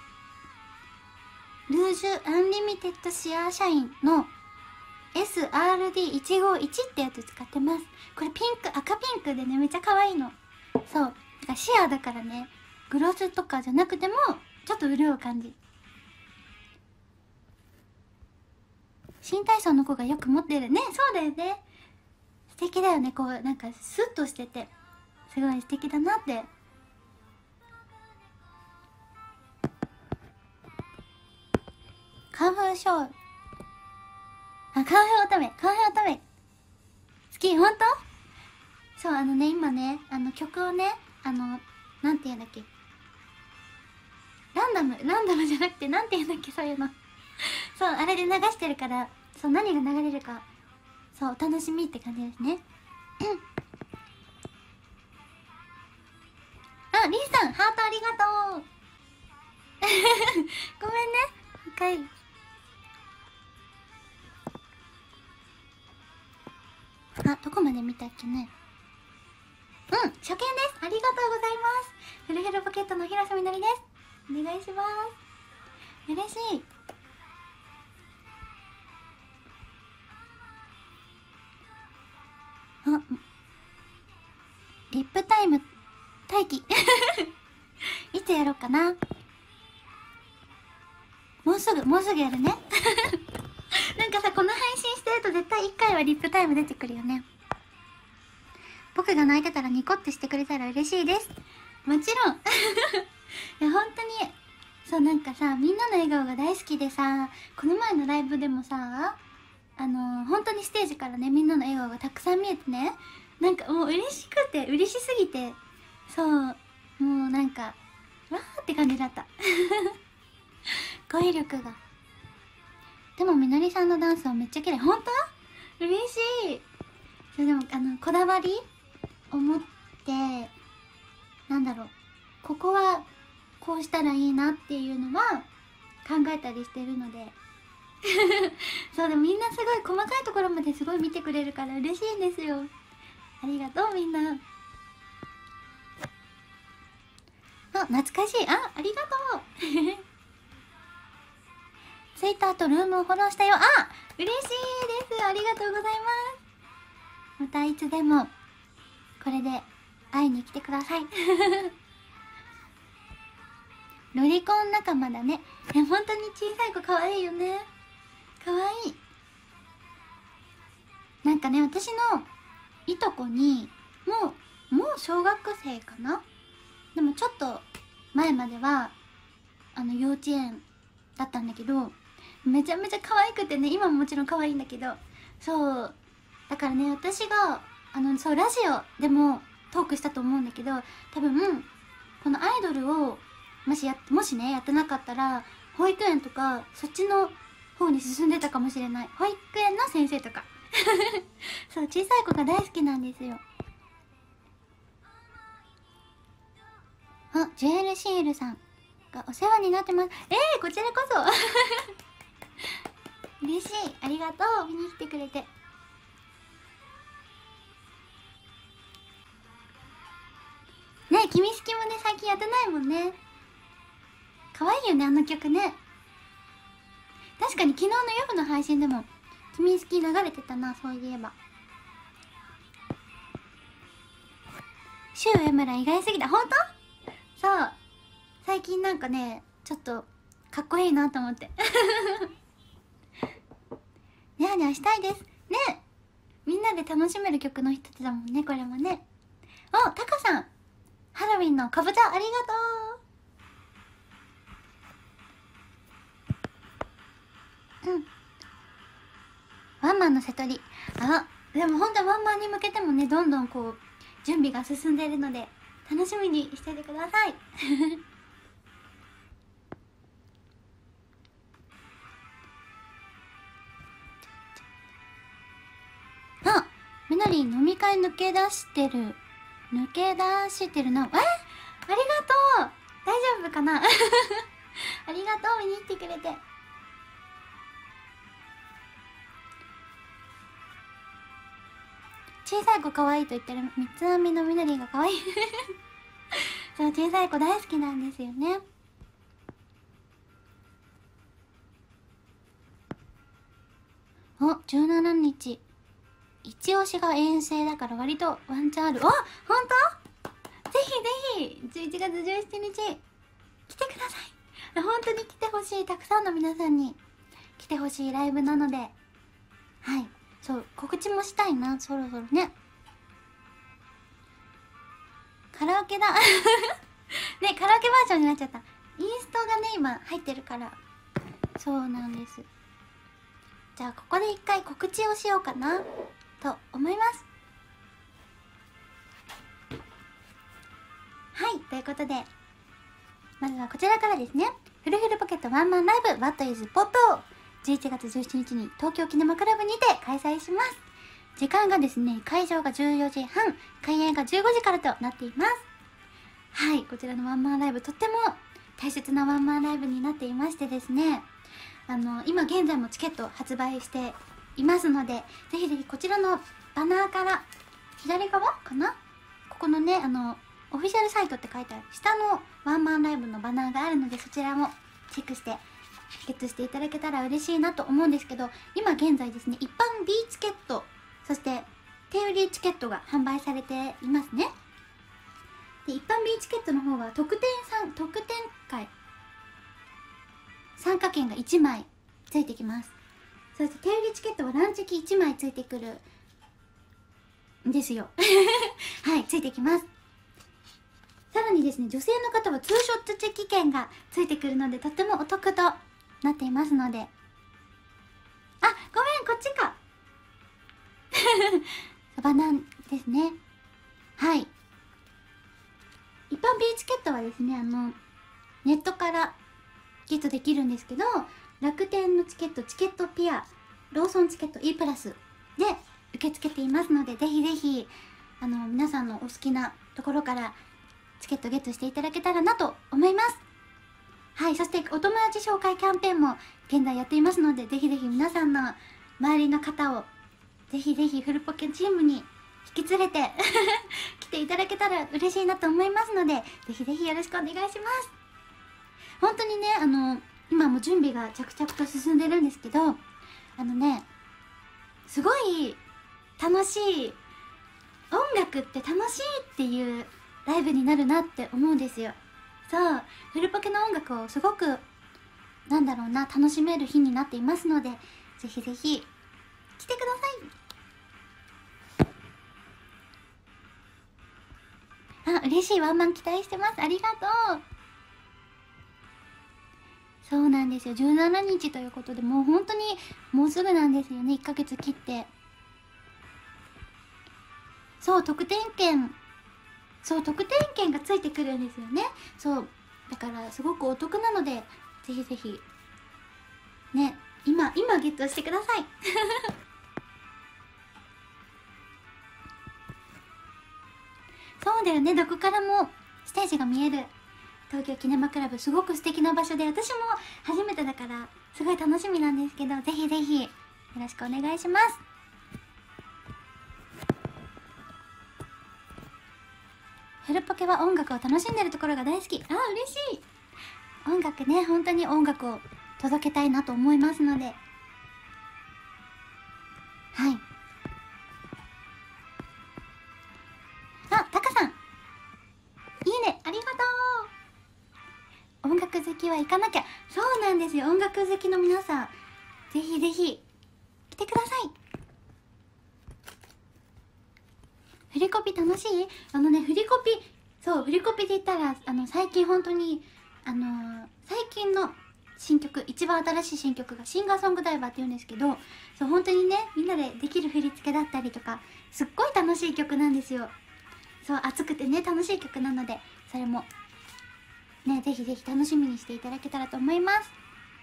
ルージュアンリミテッドシアーシャインの エスアールディーいちごいち ってやつ使ってます。これピンク、赤ピンクでねめっちゃ可愛いの。そう、だからシアーだからね、グロスとかじゃなくてもちょっと潤う感じ。新体操の子がよく持ってるね。そうだよね、素敵だよね。こうなんかスッとしててすごい素敵だなって。カンフーショー、あ、カンフー乙女、カンフー乙女好き。ほんと？そう、あのね今ね、あの曲をね、あのなんていうんだっけ、 ランダムランダムじゃなくて、なんて言うんだっけ、そういうのそう、あれで流してるから、そう、何が流れるか、そう、お楽しみって感じですねあ、リーさんハートありがとうごめんね、一回あ、どこまで見たっけね。うん、初見です。ありがとうございます。フルフルポケットの広瀬みのりです。お願いします。嬉しい。あ、リップタイム待機いつやろうかな。もうすぐもうすぐやるねなんかさ、この配信してると絶対いっかいはリップタイム出てくるよね。僕が泣いてたらニコってしてくれたら嬉しいです。もちろんいや本当にそう、なんかさ、みんなの笑顔が大好きでさ、この前のライブでもさ、あのー、本当にステージからね、みんなの笑顔がたくさん見えてね、なんかもう嬉しくて嬉しすぎて、そう、もうなんかわーって感じだった語彙力が。でもみのりさんのダンスはめっちゃ綺麗。本当？嬉しい。それでもあのこだわりを持って、なんだろう、ここはこうしたらいいなっていうのは考えたりしてるのでそう、でもみんなすごい細かいところまですごい見てくれるから嬉しいんですよ。ありがとうみんな。あ、懐かしい。あ、ありがとうツイッターとルームをフォローしたよ。あ、嬉しいです。ありがとうございます。またいつでもこれで会いに来てくださいロリコン仲間だね。いや、本当に小さい子可愛いよね。可愛い。なんかね、私のいとこにもうもう小学生かな。でもちょっと前まではあの幼稚園だったんだけど、めちゃめちゃ可愛くてね、今ももちろん可愛いんだけど、そうだからね、私があのそうラジオでもトークしたと思うんだけど、多分このアイドルをもしやもしねやってなかったら、保育園とかそっちの方に進んでたかもしれない。保育園の先生とかそう、小さい子が大好きなんですよ。あ、ジュエルシールさんがお世話になってます。えー、こちらこそ嬉しい。ありがとう、見に来てくれて。ね、君好きもね、最近やってないもんね。可愛いよね、あの曲ね。確かに昨日の夜の配信でも君好き流れてたな、そういえば。シュウエムラ意外すぎた。本当？そう、最近なんかね、ちょっとかっこいいなと思ってニャーニャーしたいですね。みんなで楽しめる曲の一つだもんね、これもね。お、タカさん、ハロウィンのかぼちゃありがとう。うん、ワンマンの瀬戸り。あ、でもほんとワンマンに向けてもね、どんどんこう準備が進んでいるので楽しみにしててくださいあ、みのりん飲み会抜け出してる抜け出してるな。え、ありがとう。大丈夫かなありがとう、見に来てくれて。小さい子可愛いと言ったら三つ編みのみのりんが可愛いそう、小さい子大好きなんですよね。お、じゅうしちにち一押しが遠征だから割とワンチャンある。あ、ほんと？ぜひぜひじゅういちがつじゅうしちにち来てください。本当に来てほしい。たくさんの皆さんに来てほしいライブなので、はい、そう、告知もしたいな、そろそろね。カラオケだね、カラオケバージョンになっちゃった。インストがね今入ってるから。そうなんです。じゃあここで一回告知をしようかなと思います。はい、ということでまずはこちらからですね。フルフルポケットワンマンライブ What is Pop をじゅういちがつじゅうしちにちに東京キネマクラブにて開催します。時間がですね、会場がじゅうよじはん、開演がじゅうごじからとなっています。はい、こちらのワンマンライブ、とっても大切なワンマンライブになっていましてですね、あの今現在もチケット発売していますので、ぜひぜひこちらのバナーから左側かな、ここのね、あのオフィシャルサイトって書いてある下のワンマンライブのバナーがあるので、そちらもチェックしてゲットしていただけたら嬉しいなと思うんですけど、今現在ですね、一般 B チケット、そして手売りチケットが販売されていますね。で、一般 B チケットの方は特典さん特典会参加券がいちまいついてきます。そして手売りチケットはランチキいちまいついてくるんですよはい、ついてきます。さらにですね、女性の方はツーショットチェキ券がついてくるので、とってもお得となっていますので。あ、ごめん、こっちかバナンですね。はい、一般 B チケットはですね、あのネットからゲットできるんですけど、楽天のチケット、チケットピア、ローソンチケット E プラスで受け付けていますので、ぜひぜひあの皆さんのお好きなところからチケットゲットしていただけたらなと思います。はい、そしてお友達紹介キャンペーンも現在やっていますので、ぜひぜひ皆さんの周りの方をぜひぜひフルポケチームに引き連れて来ていただけたら嬉しいなと思いますので、ぜひぜひよろしくお願いします。本当にね、あの今も準備が着々と進んでるんですけど、あのね、すごい楽しい、音楽って楽しいっていうライブになるなって思うんですよ。そう、フルポケの音楽をすごくなんだろうな、楽しめる日になっていますので、ぜひぜひ来てください。あ、嬉しい、ワンマン期待してます。ありがとう。そうなんですよ、じゅうしちにちということで、もう本当にもうすぐなんですよね。いっかげつ切って。そう、特典券、そう特典券がついてくるんですよね。そうだからすごくお得なので、ぜひぜひね、今今ゲットしてくださいそうだよね、どこからもステージが見える東京キネマクラブ、すごく素敵な場所で、私も初めてだからすごい楽しみなんですけど、ぜひぜひよろしくお願いします。フルポケは音楽を楽しんでるところが大好き。あ、嬉しい。音楽ね、本当に音楽を届けたいなと思いますので、はい。あ、タカさん、いいね、ありがとう。音楽好きは行かなきゃ。そうなんですよ、音楽好きの皆さん、ぜひぜひ来てください。振りコピ楽しい？あのね、振りコピ、そう、振りコピで言ったら、あの最近本当にあのー、最近の新曲、一番新しい新曲がシンガーソングダイバーっていうんですけど、そう本当にね、みんなでできる振り付けだったりとか、すっごい楽しい曲なんですよ。そう、熱くてね、楽しい曲なので、それもね、ぜひぜひ楽しみにしていただけたらと思います。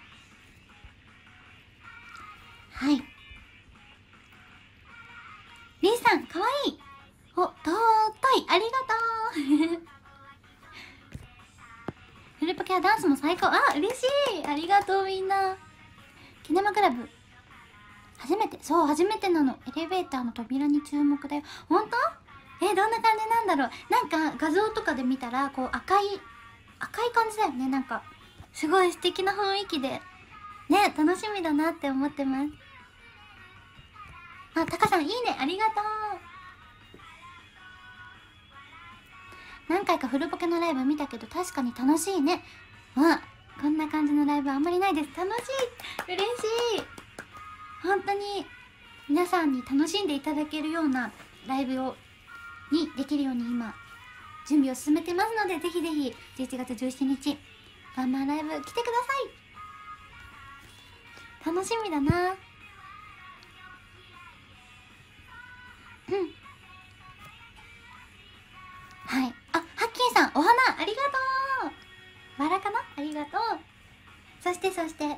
はい、リーさんかわいい。お、尊い、ありがとうフルポケはダンスも最高。あ、嬉しい、ありがとうみんな。キネマクラブ初めて、そう初めてなの。エレベーターの扉に注目だよ。本当？え、どんな感じなんだろう。なんか画像とかで見たらこう赤い赤い感じだよね。なんかすごい素敵な雰囲気でね、楽しみだなって思ってます。あ、タカさんいいね、ありがとう。何回かフルポケのライブ見たけど確かに楽しいね。わ、こんな感じのライブあんまりないです。楽しい、嬉しい。本当に皆さんに楽しんでいただけるようなライブをにできるように今準備を進めてますので、ぜひぜひじゅういちがつじゅうしちにちワンマンライブ来てください。楽しみだな。うん、はい。あ、ハッキーさんお花ありがとう。バラりがとう。そしてそして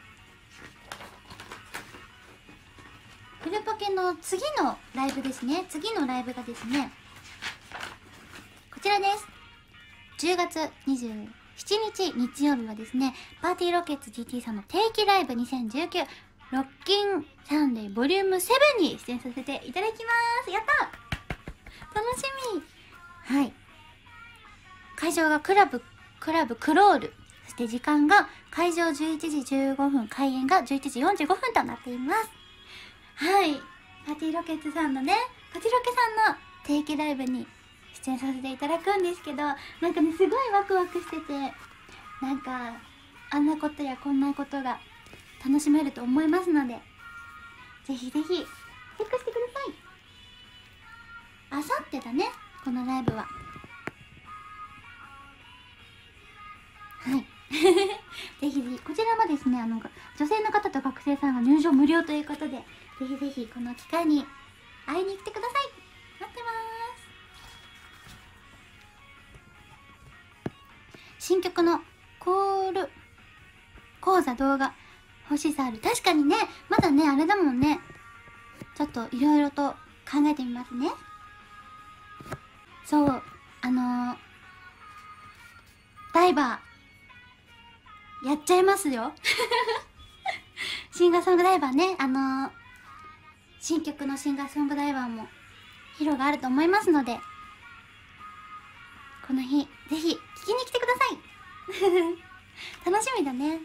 フルポケの次のライブですね。次のライブがですねこちらです。じゅうがつにじゅうしちにち日曜日はですね、パーティーロケッツ ジーティー さんの定期ライブにせんじゅうきゅうロッキンサンデーボリュームセブンに出演させていただきます。やった楽しみ。はい、会場がクラブクラブクロール、そして時間が会場じゅういちじじゅうごふん、開演がじゅういちじよんじゅうごふんとなっています。はい、パーティーロケッツさんのね、パーティーロケさんの定期ライブに出演させていただくんですけど、なんかねすごいワクワクしてて、なんかあんなことやこんなことが楽しめると思いますので、ぜひぜひチェックしてください。あさってだね、このライブは。はいぜひぜひこちらもですね、あの女性の方と学生さんが入場無料ということで、ぜひぜひこの機会に会いに来てください。待ってます。新曲のコール講座動画欲しさある。確かにね、まだねあれだもんね。ちょっといろいろと考えてみますね。そう、あのー、ダイバーやっちゃいますよシンガーソングダイバーね、あのー、新曲のシンガーソングダイバーも披露があると思いますので、この日ぜひ聞きに来てください楽しみだね。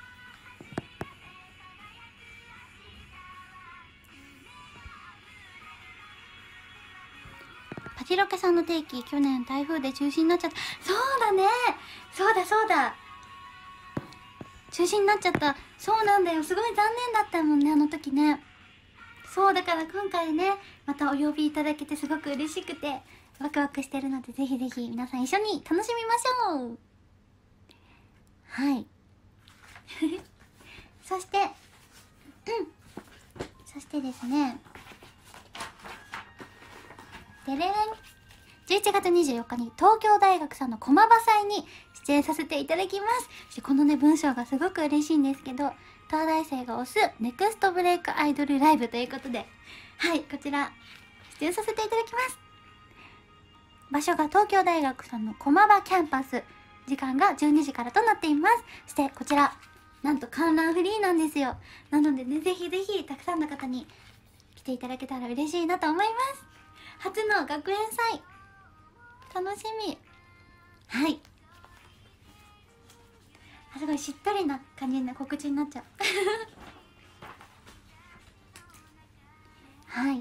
パティロケさんの定期、去年台風で中止になっちゃった。そうだね、そうだそうだ、中止になっちゃった。そうなんだよ、すごい残念だったもんね、あの時ね。そうだから今回ねまたお呼びいただけてすごく嬉しくてワクワクしてるので、ぜひぜひ皆さん一緒に楽しみましょう。はいそしてうんそしてですね、でれれん、じゅういちがつにじゅうよっかに東京大学さんの駒場祭に出演させていただきます。そしてこのね文章がすごく嬉しいんですけど、東大生が推すネクストブレイクアイドルライブということで、はい、こちら出演させていただきます。場所が東京大学さんの駒場キャンパス、時間がじゅうにじからとなっています。そしてこちらなんと観覧フリーなんですよ。なのでね、ぜひぜひたくさんの方に来ていただけたら嬉しいなと思います。初の学園祭楽しみ。はい、あ、すごいしっとりな感じな告知になっちゃうはい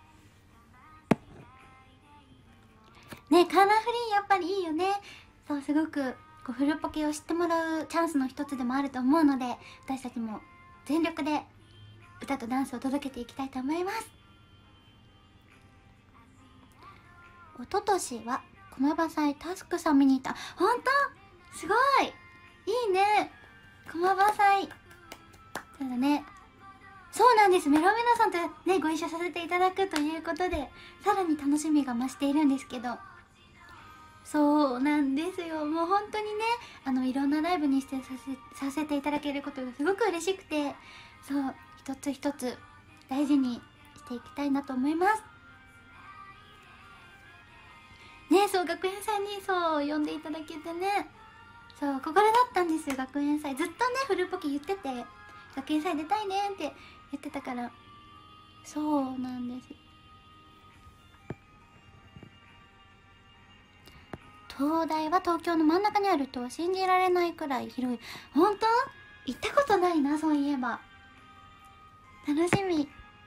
ね、観覧フリーやっぱりいいよね。そう、すごくこうフルポケを知ってもらうチャンスの一つでもあると思うので、私たちも全力で歌とダンスを届けていきたいと思います。一昨年は駒場祭タスクさん見に行った。ほんとすごいいいね、駒場祭。そうだね、そうなんです。メロメロさんとねご一緒させていただくということで、さらに楽しみが増しているんですけど、そうなんですよ。もう本当にね、あのいろんなライブに出演させさせていただけることがすごく嬉しくて、そう一つ一つ大事にしていきたいなと思いますね。そう、学園祭にそう呼んでいただけてね、そう憧れだったんですよ、学園祭。ずっとねフルポケ言ってて、学園祭出たいねって言ってたから、そうなんです。東大は東京の真ん中にあるとは信じられないくらい広い。本当行ったことないな、そういえば。楽しみ。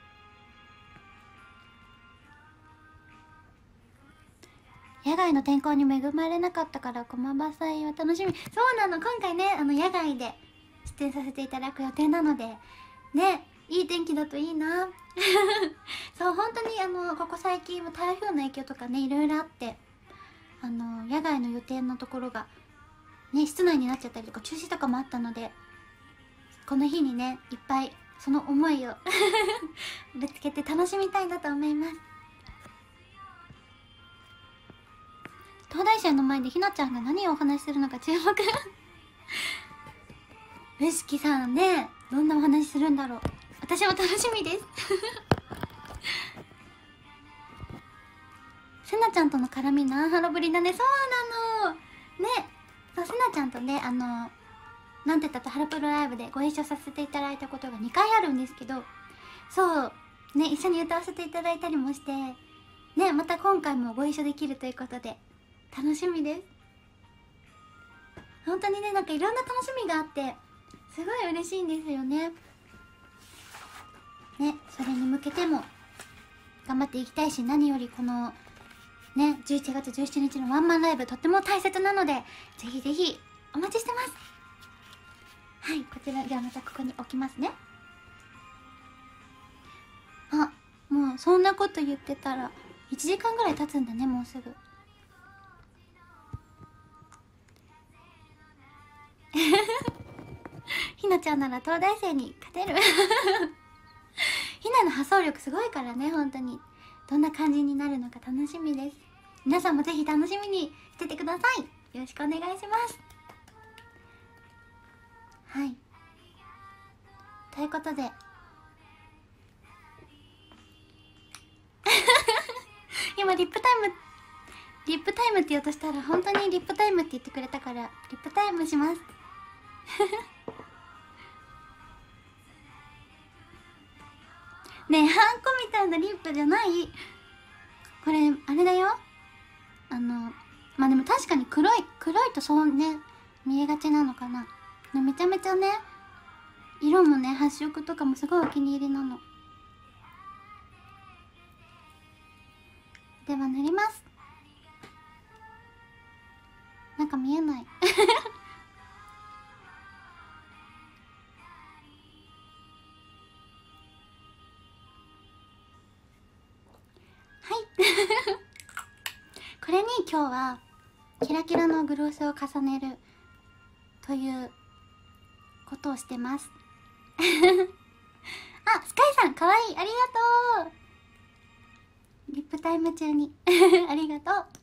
野外の天候に恵まれなかったから駒場祭は楽しみ。そうなの、今回ねあの野外で出演させていただく予定なのでね、いい天気だといいなそう、本当にあのここ最近も台風の影響とかねいろいろあって、あの野外の予定のところがね室内になっちゃったりとか中止とかもあったので、この日にねいっぱいその思いをぶつけて楽しみたいなと思います。東大生の前でひなちゃんが何をお話しするのか注目ウシキさんね、どんなお話するんだろう。私も楽しみですせなちゃんとの絡みなハロぶりだね。そうなのね。そう、せなちゃんとね、あのなんて言ったってハロプロライブでご一緒させていただいたことがにかいあるんですけど、そうね、一緒に歌わせていただいたりもしてね、また今回もご一緒できるということで楽しみです。本当にね、なんかいろんな楽しみがあってすごい嬉しいんですよね。ね、それに向けても頑張っていきたいし、何よりこのねじゅういちがつじゅうしちにちのワンマンライブとっても大切なので、ぜひぜひお待ちしてます。はい、こちらじゃあまたここに置きますね。あ、もうそんなこと言ってたらいちじかんぐらい経つんだね、もうすぐひなちゃんなら東大生に勝てるひなの発想力すごいからね、本当にどんな感じになるのか楽しみです。皆さんもぜひ楽しみにしててください。よろしくお願いします。はい、ということで今リップタイムリップタイムって言おうとしたら本当にリップタイムって言ってくれたからリップタイムしますねえ、ハンコみたいなリップじゃない。これあれだよ、あのまあでも確かに黒い黒いとそうね見えがちなのかな。めちゃめちゃね、色もね発色とかもすごいお気に入りなの。では塗ります。なんか見えないはいこれに今日はキラキラのグロスを重ねるということをしてますあ、スカイさんかわいい、ありがとう。リップタイム中にありがとう。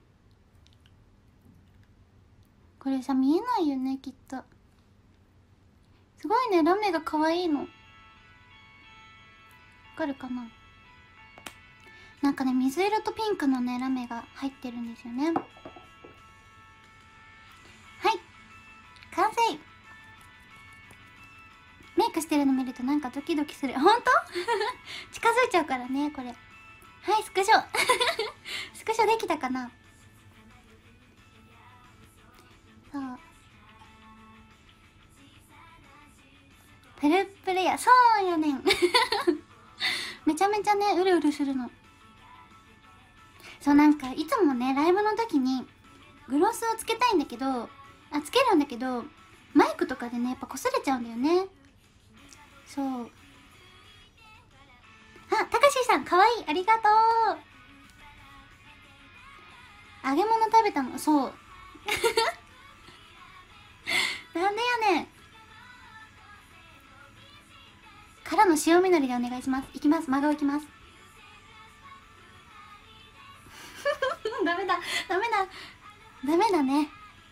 これさ見えないよねきっと。すごいね、ラメがかわいいの。わかるかな。なんかね、水色とピンクのねラメが入ってるんですよね。はい、完成。メイクしてるの見るとなんかドキドキする。ほんと近づいちゃうからねこれ。はい、スクショスクショできたかな。そう、プルプルや、そうやねんめちゃめちゃねうるうるするの。そう、なんかいつもねライブの時にグロスをつけたいんだけど、あつけるんだけどマイクとかでねやっぱ擦れちゃうんだよね。そう、あ、たかしさんかわいい、ありがとう。揚げ物食べたの。そうなんでやねん。からの塩みのりでお願いします。いきます、真顔いきますダメだダメだダメだね。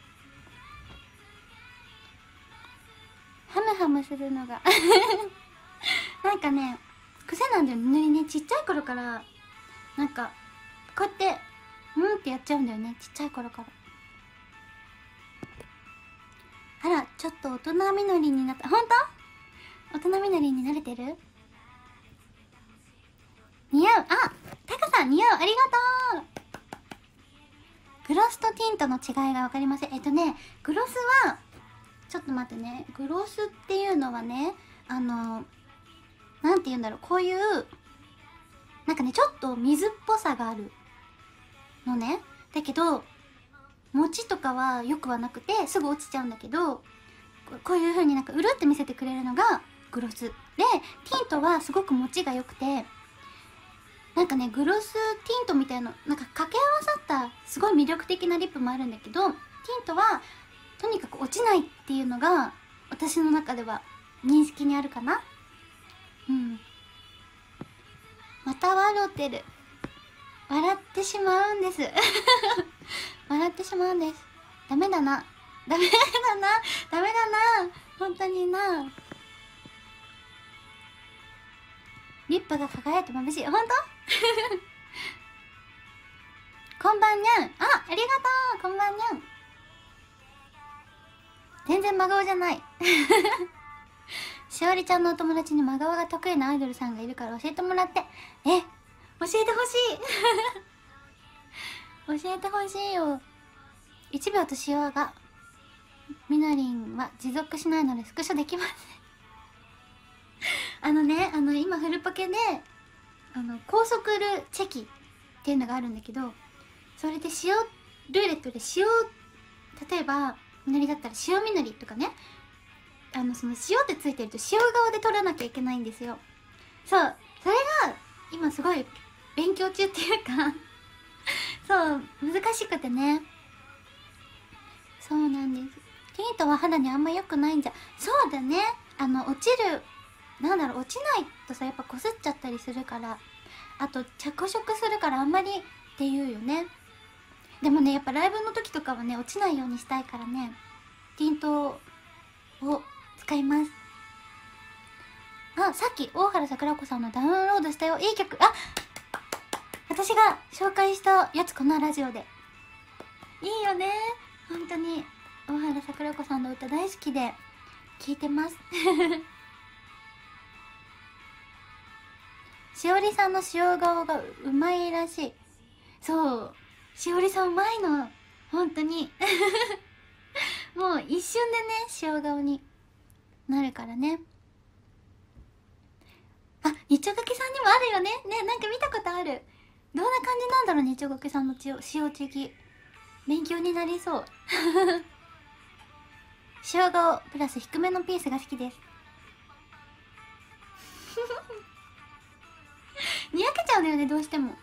ハムハムするのがなんかね癖なんだよね、塗りね。ちっちゃい頃からなんかこうやってうんってやっちゃうんだよね、ちっちゃい頃から。あら、ちょっと大人みのりになった。ほんと？大人みのりに慣れてる？似合う。あ、タカさん似合う、ありがとう。グロスとティントの違いが分かりません。えっとねグロスはちょっと待ってね、グロスっていうのはね、あのなんて言うんだろう、こういうなんかねちょっと水っぽさがあるのね。だけど餅とかはよくはなくてすぐ落ちちゃうんだけど、こういう風になんかうるって見せてくれるのがグロスで、ティントはすごく持ちが良くて、なんかねグロスティントみたいななんか掛け合わさったすごい魅力的なリップもあるんだけど、ティントはとにかく落ちないっていうのが私の中では認識にあるかな。うん、また笑ってる。笑ってしまうんです笑ってしまうんです。ダメだな。 ダメだな、ダメだな、本当にな。リップが輝いて眩しい。本当こんばんにゃん。あ、ありがとう。こんばんにゃん。全然真顔じゃないしおりちゃんのお友達に真顔が得意なアイドルさんがいるから教えてもらって。え、教えてほしい教えてほしいよ。いちびょうとしようがみのりんは持続しないのでスクショできませんあのね、あの今フルポケであの高速ルチェキっていうのがあるんだけど、それで塩ルーレットで塩、例えばみのりだったら塩みのりとかね、あのその塩ってついてると塩顔で取らなきゃいけないんですよ。そう、それが今すごい勉強中っていうかそう難しくてね。そうなんです。ティントは肌にあんま良くないんじゃ。そうだね、あの落ちる、なんだろう、落ちないとさやっぱこすっちゃったりするから、あと着色するからあんまりっていうよね。でもね、やっぱライブの時とかはね落ちないようにしたいからね、ティントを使います。あ、さっき大原桜子さんのダウンロードしたよ、いい曲。あ、私が紹介したやつこのラジオでいいよね、本当に大原桜子さんの歌大好きで聴いてますしおりさんの塩顔がうまいらしい。そう、しおりさんうまいの本当にもう一瞬でね塩顔になるからね。あ、日ちょがけさんにもあるよね。ね、なんか見たことある。どんな感じなんだろう、日ちょがけさんの塩塩チェキ。勉強になりそう塩顔プラス低めのピースが好きですにやけちゃうんだよね、どうしても。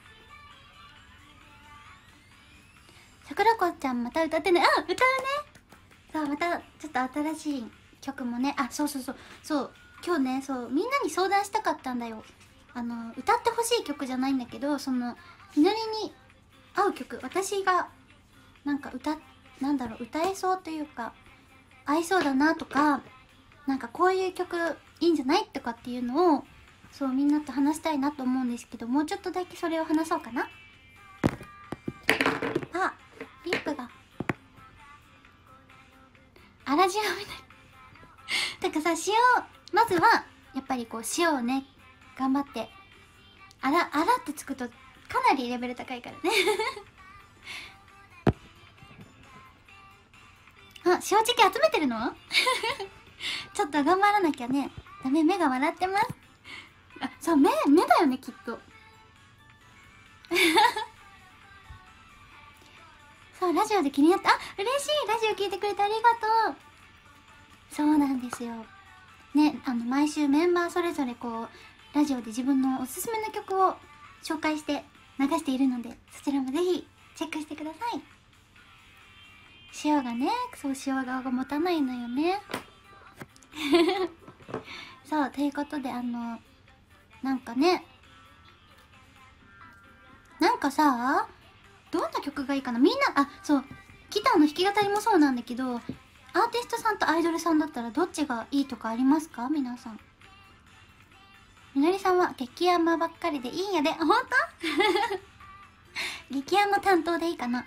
桜子ちゃんまた歌ってね。あ、歌うね。さあまたちょっと新しい曲もね。あ、そうそうそうそう、今日ね、そうみんなに相談したかったんだよ。あの歌ってほしい曲じゃないんだけど、そのみのりに合う曲、私がなんか歌なんだろう歌えそうというか合いそうだなとか、なんかこういう曲いいんじゃないとかっていうのを、そうみんなと話したいなと思うんですけど、もうちょっとだけそれを話そうかな。あ、リップが粗塩みたいだからさ、塩まずはやっぱりこう塩をね頑張って、あらあらってつくとかなりレベル高いからねあ、塩チェキ集めてるのちょっと頑張らなきゃね。ダメ、目が笑ってます。あ、そう、目、目だよね、きっと。そう、ラジオで気になった。あ、嬉しい、ラジオ聞いてくれてありがとう。そうなんですよ。ね、あの、毎週メンバーそれぞれこう、ラジオで自分のおすすめの曲を紹介して流しているので、そちらもぜひチェックしてください。塩がね、そう塩顔が持たないのよねそう、ということで、あのなんかね、なんかさ、どんな曲がいいかな。みんな、あ、そうギターの弾き語りもそうなんだけど、アーティストさんとアイドルさんだったらどっちがいいとかありますか、皆さん。みのりさんは激甘ばっかりでいいんやで。ほんと激甘担当でいいかな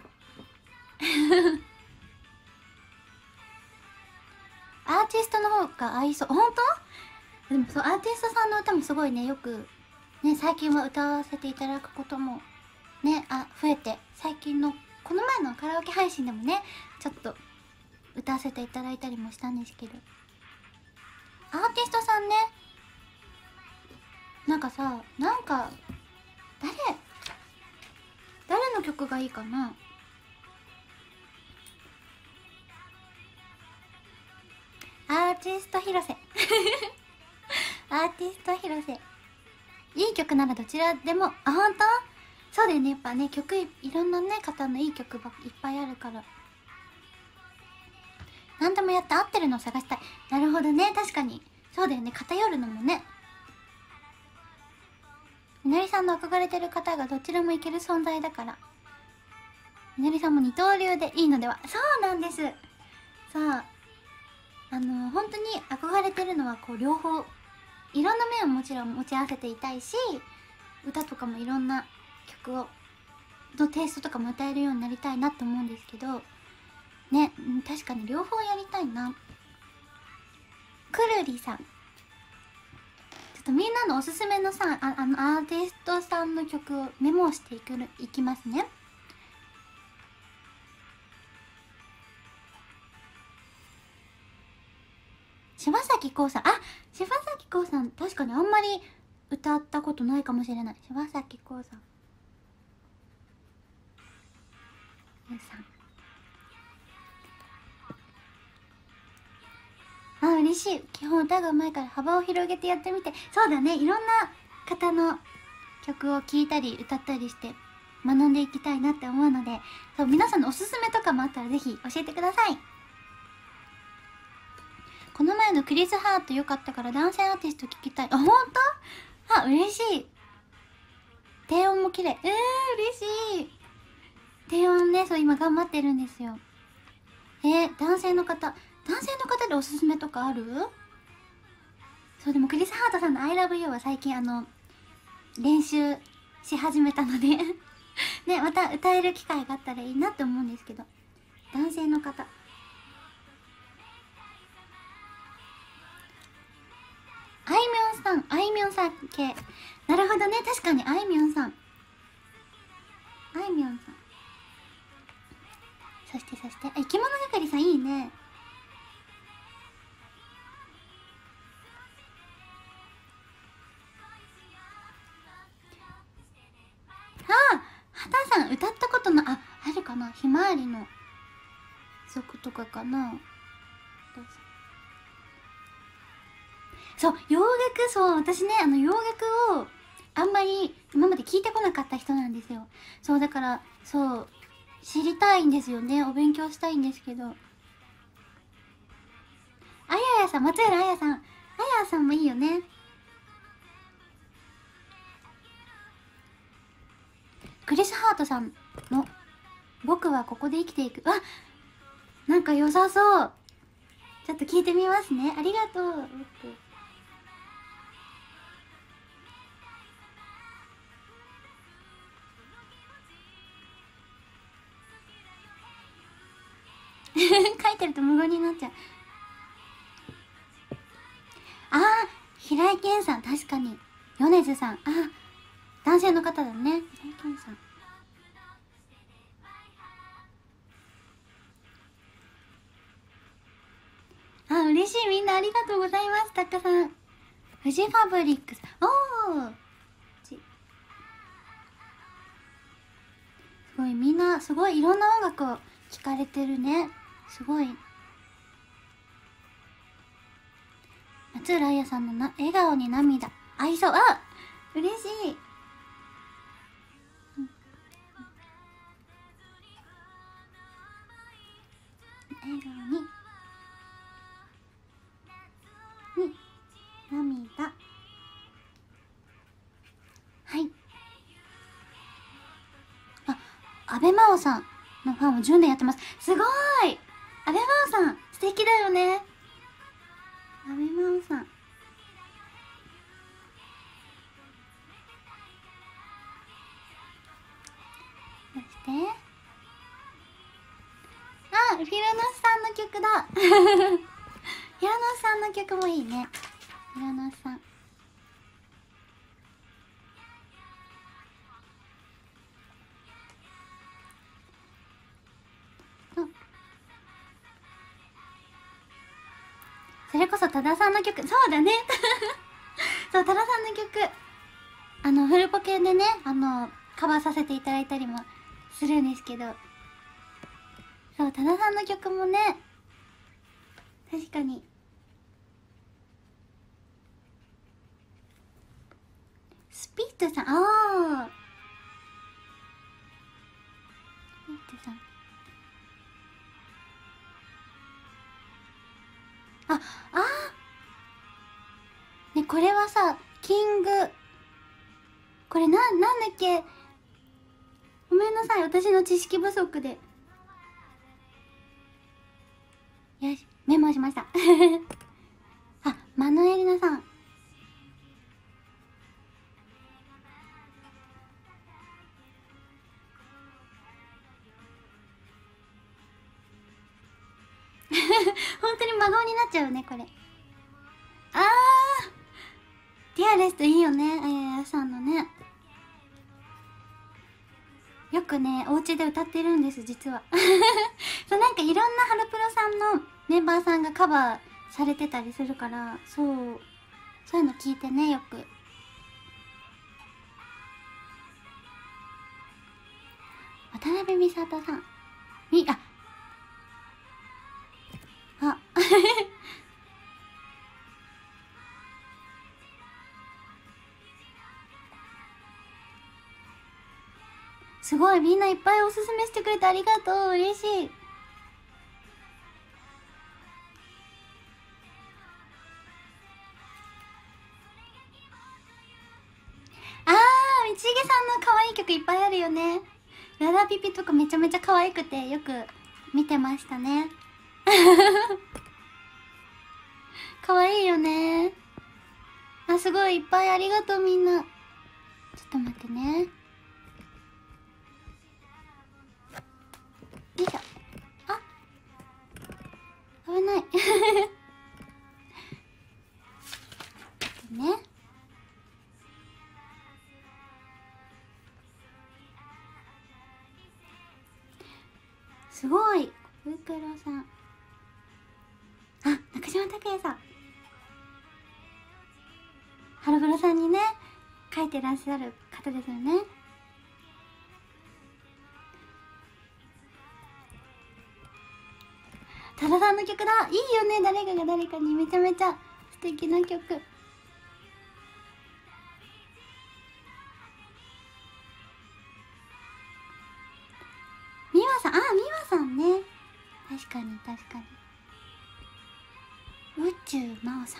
アーティストの方が合いそう。ほんと？でもそう、アーティストさんの歌もすごいね、よくね、最近は歌わせていただくこともね、あ、増えて、最近のこの前のカラオケ配信でもね、ちょっと歌わせていただいたりもしたんですけど、アーティストさんね、なんかさ、なんか誰誰の曲がいいかな。アーティスト広瀬アーティスト広瀬、いい曲ならどちらでも。あ、ほんと？そうだよね、やっぱね、曲 い, いろんなね方のいい曲ばいっぱいあるから、何でもやって合ってるのを探したい。なるほどね、確かにそうだよね、偏るのもね。みのりさんの憧れてる方がどちらもいける存在だから、みのりさんも二刀流でいいのでは。そうなんです、 さ、あの本当に憧れてるのはこう両方いろんな面をもちろん持ち合わせていたいし、歌とかもいろんな曲をのテイストとかも歌えるようになりたいなって思うんですけどね。確かに両方やりたいな。くるりさん、ちょっとみんなのおすすめのさ、ああのアーティストさんの曲をメモしていくいきますね。柴咲コウさん、あ、柴咲コウさん確かにあんまり歌ったことないかもしれない。柴咲コウさん、ゆうさん、あ、嬉しい。基本歌が上手いから幅を広げてやってみて。そうだね、いろんな方の曲を聴いたり歌ったりして学んでいきたいなって思うので、そう、皆さんのおすすめとかもあったらぜひ教えてください。この前のクリス・ハート良かったから男性アーティスト聴きたい。あ、ほんと？あ、嬉しい。低音も綺麗。えー、嬉しい。低音ね、そう今頑張ってるんですよ。えー、男性の方男性の方でおすすめとかある？そう、でもクリス・ハートさんの I love you は最近あの練習し始めたのでね、また歌える機会があったらいいなって思うんですけど、男性の方、あいみょんさん、あいみょんさん系。なるほどね、確かにあいみょんさん、あいみょんさん、そしてそしてあ、生き物係さんいいね。ああ、畑さん歌ったことの、あ、あるかな、ひまわりの曲とかかな。そう、洋楽、そう、私ね、あの洋楽をあんまり今まで聞いてこなかった人なんですよ。そう、だからそう知りたいんですよね、お勉強したいんですけど。あややさん、松浦あやさん、あやさんもいいよね。クリス・ハートさんの「僕はここで生きていく」、あ、なんか良さそう。ちょっと聞いてみますね。ありがとう。書いてると無言になっちゃう。あー、平井堅さん、確かに。米津さん、あ、男性の方だね。平井堅さん、あ、嬉しい。みんなありがとうございます。たくさん。フジファブリックス、おー、すごい、みんなすごいいろんな音楽を聴かれてるね。すごい。松浦綾さんのな笑顔に涙合いそう。あ、嬉しい。うん、笑顔にに涙。はい。あ、阿部真央さんのファンをじゅうねんやってます。すごーい。阿部真央さん素敵だよね。阿部真央さん、そしてあ、フィロノスさんの曲だ。フィロノスさんの曲もいいね。フィロノスさん、それこそ多田さんの曲、そうだね。そう、多田さんの曲、あのフルポケでね、あのカバーさせていただいたりもするんですけど、そう、多田さんの曲もね、確かに。スピッツさん、ああ、スピッツさん、あ、あー、ね、これはさ、キング、これな、なんだっけ、ごめんなさい、私の知識不足で。 よし、メモしました。あ、マヌエリナさん。本当に真顔になっちゃうねこれ。あー、ディアレストいいよね、あややさんのね。よくねお家で歌ってるんです実は。そう、なんかいろんなハロプロさんのメンバーさんがカバーされてたりするから、そうそういうの聞いてねよく。渡辺美里さんに、ああすごい、みんないっぱいおすすめしてくれてありがとう、嬉しい。あー、道重さんの可愛い曲いっぱいあるよね。ララピピとかめちゃめちゃ可愛くてよく見てましたね。可愛いよね。あ、すごいいっぱいありがとうみんな。ちょっと待ってね。よいしょ。あ、危ない。ね。すごい、ふうくろさん。あ、中島拓也さん。ハロプロさんにね書いてらっしゃる方ですよね。多田さんの曲だ。いいよね、誰かが誰かに。めちゃめちゃ素敵な曲。美和さん、あ、美和さんね。確かに確かに。宇宙真央さん、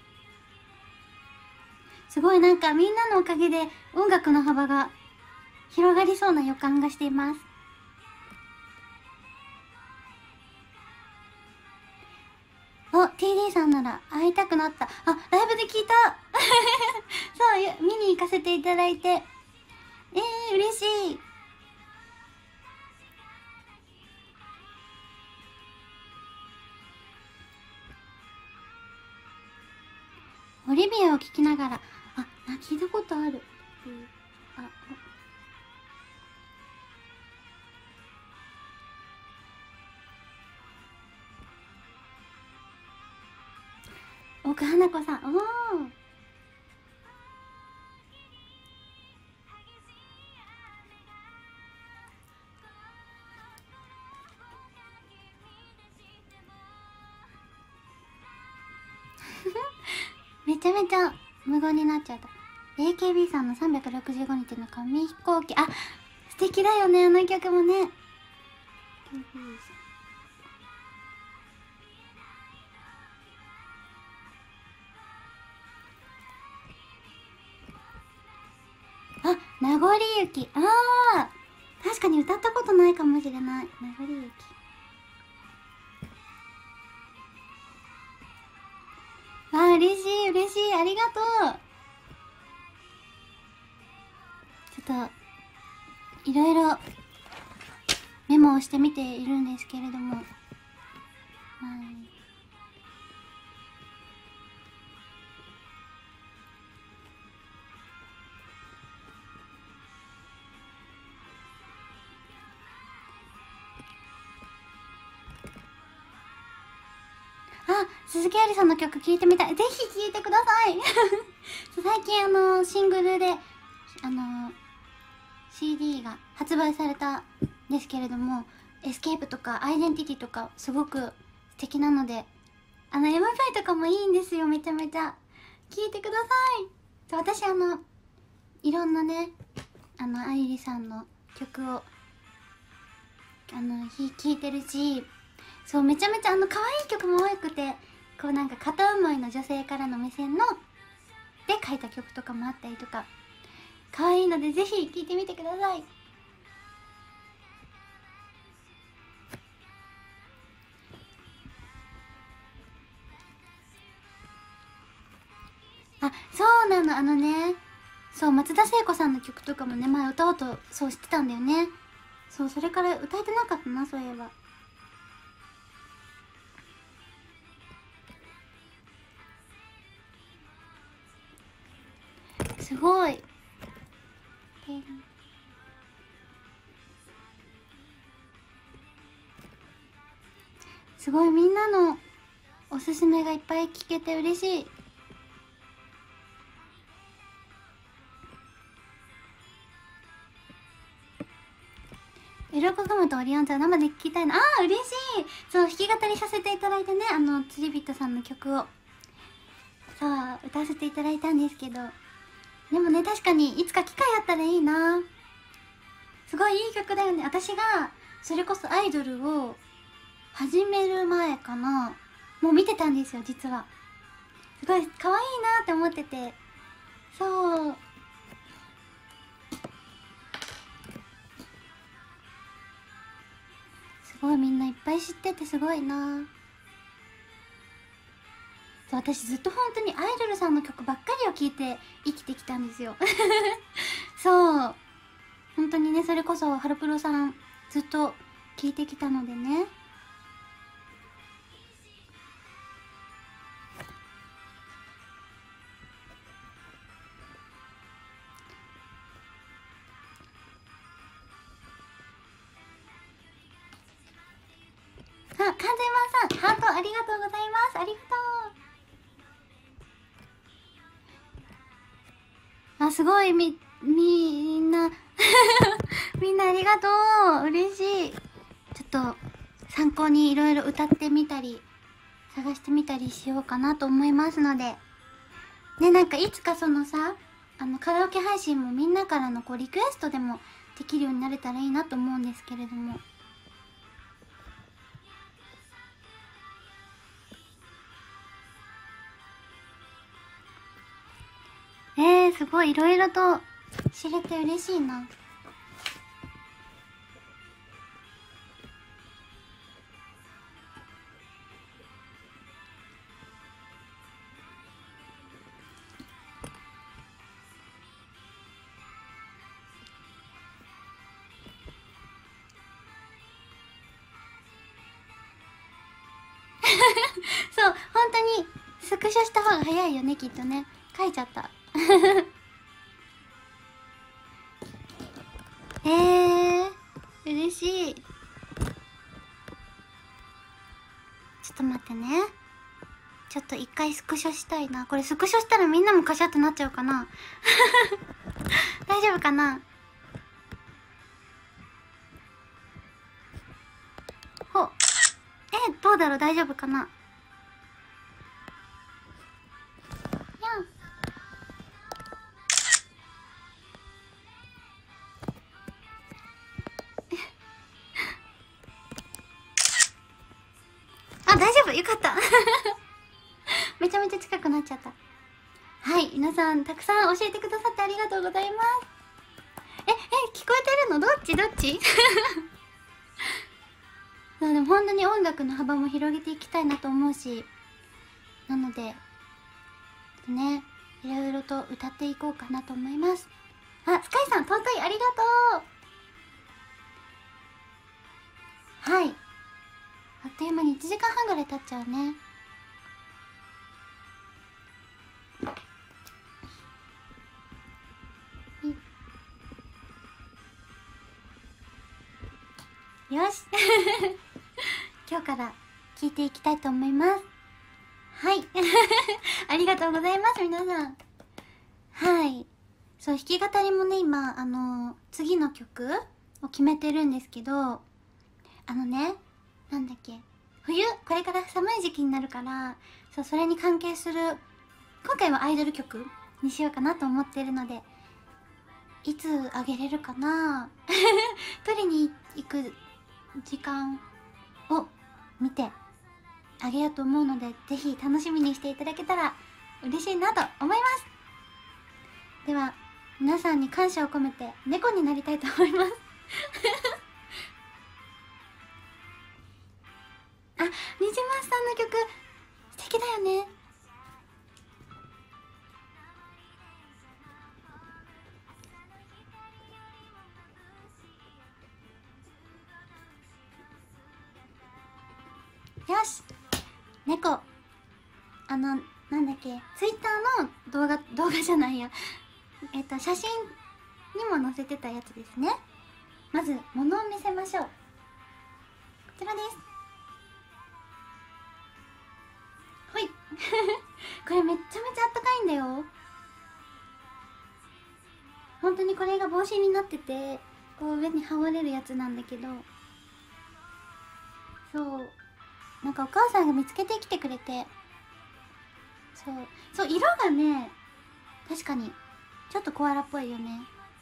すごい、なんかみんなのおかげで音楽の幅が広がりそうな予感がしています。お、ティーディー さんなら会いたくなった。あ、ライブで聞いた。そう、見に行かせていただいて、えー、嬉しい。オリビアを聞きながら、あ、な、聞いたことある。うん、あ、奥花子さん、おー。めちゃめちゃ無言になっちゃった。 エーケービー さんのさんびゃくろくじゅうごにちの紙飛行機、あ、素敵だよねあの曲もね。あ、名残雪、ああ、確かに歌ったことないかもしれない。名残雪、あー、嬉しい嬉しい、ありがとう。ちょっといろいろメモをしてみているんですけれども、はい、あ、鈴木愛理さんの曲聴いてみたい。ぜひ聴いてください。最近あのシングルであの シーディー が発売されたんですけれども、エスケープとかアイデンティティとかすごく素敵なので、あの エムファイ とかもいいんですよ。めちゃめちゃ聴いてください。私あのいろんなね、あの愛理さんの曲をあの聴いてるし、そう、めちゃめちゃあの可愛い曲も多くて、こうなんか片思いの女性からの目線ので書いた曲とかもあったりとか、可愛いのでぜひ聴いてみてください。 松田聖子さんの曲とかもね、前歌おうとそうしてたんだよね。そう、それから歌えてなかったな、そういえば。すごい。すごい、みんなのおすすめがいっぱい聞けて嬉しい。エロコグムとオリオン座生で聴きたいな。あー嬉しい。そう、弾き語りさせていただいてね、あの釣り人さんの曲をそう歌わせていただいたんですけど、でもね、確かにいつか機会あったらいいな。すごいいい曲だよね。私がそれこそアイドルを始める前かな、もう見てたんですよ、実は。すごい可愛いなって思ってて、そうすごいみんないっぱい知っててすごいな。そう、私ずっと本当にアイドルさんの曲ばっかりを聴いて生きてきたんですよそう本当にね、それこそハロプロさんずっと聴いてきたのでね。あ、完全マンさんハートありがとうございます。ありがとう。あ、すごいみみんなみんなありがとう、嬉しい。ちょっと参考にいろいろ歌ってみたり探してみたりしようかなと思いますのでね、なんかいつかそのさ、あのカラオケ配信もみんなからのこうリクエストでもできるようになれたらいいなと思うんですけれども。えー、すごいいろいろと知れて嬉しいな。そう、本当にスクショした方が早いよね、きっとね。書いちゃったえー、嬉しい。ちょっと待ってね、ちょっと一回スクショしたいな。これスクショしたらみんなもカシャってなっちゃうかな大丈夫かな。ほっ、え、どうだろう、大丈夫かな。あ、大丈夫、よかっためちゃめちゃ近くなっちゃった。はい、皆さんたくさん教えてくださってありがとうございます。え、え、聞こえてるの？どっちどっちでも本当に音楽の幅も広げていきたいなと思うし、なのでね、いろいろと歌っていこうかなと思います。あ、スカイさん尊い、ありがとう。はい、あっという間にいちじかんはんぐらい経っちゃうね。よし今日から聞いていきたいと思います。はいありがとうございます、皆さん。はい、そう、弾き語りもね、今あのー、次の曲を決めてるんですけど、あのね、なんだっけ、冬、これから寒い時期になるから、そう、それに関係する今回はアイドル曲にしようかなと思ってるので、いつあげれるかな取りに行く時間を見てあげようと思うので、ぜひ楽しみにしていただけたら嬉しいなと思います。では皆さんに感謝を込めて猫になりたいと思いますあ、ニジマスさんの曲素敵だよね。 猫、あのなんだっけ、ツイッターの動画動画じゃないやえっと写真にも載せてたやつですね。まず物を見せましょう。こちらです。ほいこれめっちゃめちゃあったかいんだよ。本当にこれが帽子になってて、こう上に羽織れるやつなんだけど、そうなんかお母さんが見つけてきてくれて、そうそう色がね、確かにちょっとコアラっぽいよね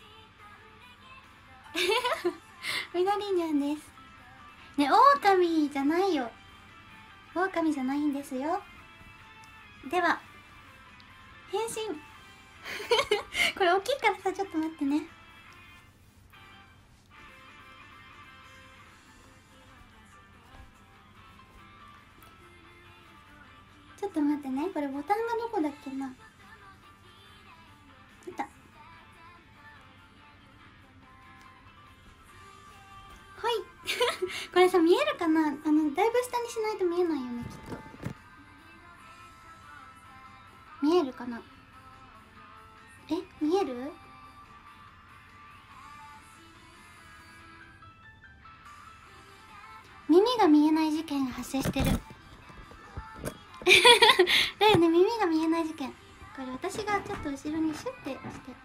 みのりんちゃんですね。オオカミじゃないよ、オオカミじゃないんですよ。では変身これ大きいからさ、ちょっと待ってね。ちょっと待ってね、これボタンがどこだっけな。いた。はいこれさ見えるかな、あのだいぶ下にしないと見えないよね、きっと。見えるかな。え、見える？耳が見えない事件が発生してるだよね、耳が見えない事件。これ私がちょっと後ろにシュッてして、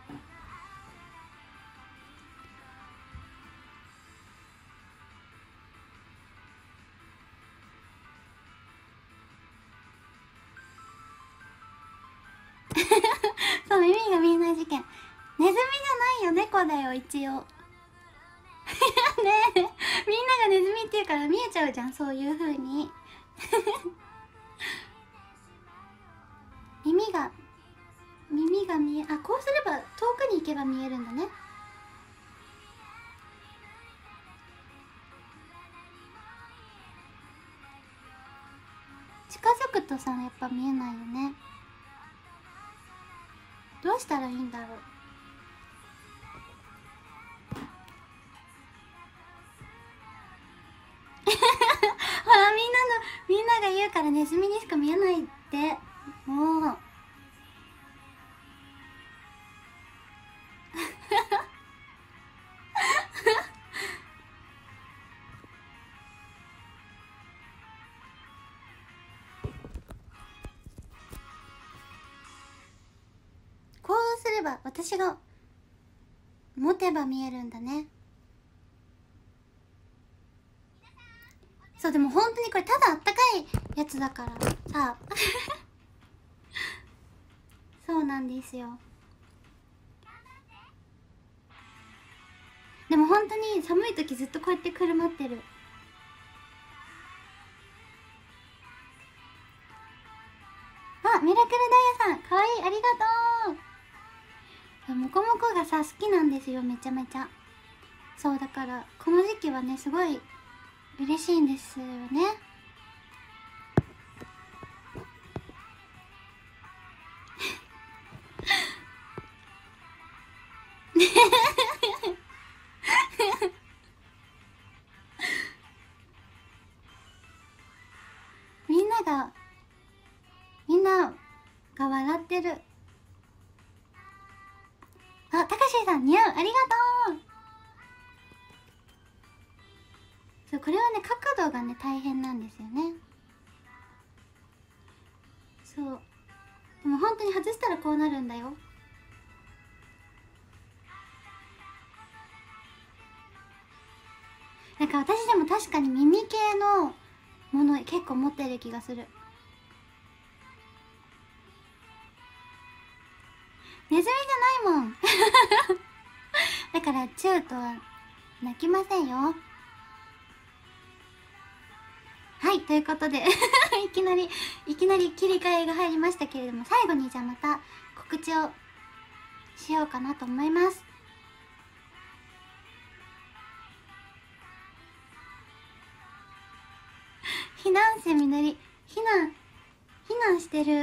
そう耳が見えない事件。ネズミじゃないよ、猫だよ一応ねえ、みんながネズミって言うから見えちゃうじゃん、そういう風に耳が耳が見え、あ、こうすれば遠くに行けば見えるんだね。近づくとさ、やっぱ見えないよね。どうしたらいいんだろうほら、みんなのみんなが言うからネズミにしか見えないって。もうこうすれば、私が持てば見えるんだね。そう、でも本当にこれただあったかいやつだからさそうなんですよ。でも本当に寒い時ずっとこうやってくるまってる。あ、ミラクルダイヤさん、かわいい、ありがとう。モコモコがさ好きなんですよ、めちゃめちゃ。そうだからこの時期はね、すごい嬉しいんですよねみんながみんなが笑ってる。あ、たかしさん似合う、ありがとう。そう、これはね角度がね大変なんですよね。そう、でも本当に外したらこうなるんだよ。なんか私でも確かに耳系のもの結構持ってる気がする。ネズミじゃないもんだからチューとは泣きませんよ。はい、ということでいきなりいきなり切り替えが入りましたけれども、最後にじゃあまた告知をしようかなと思います。避難生みのり、避難避難してる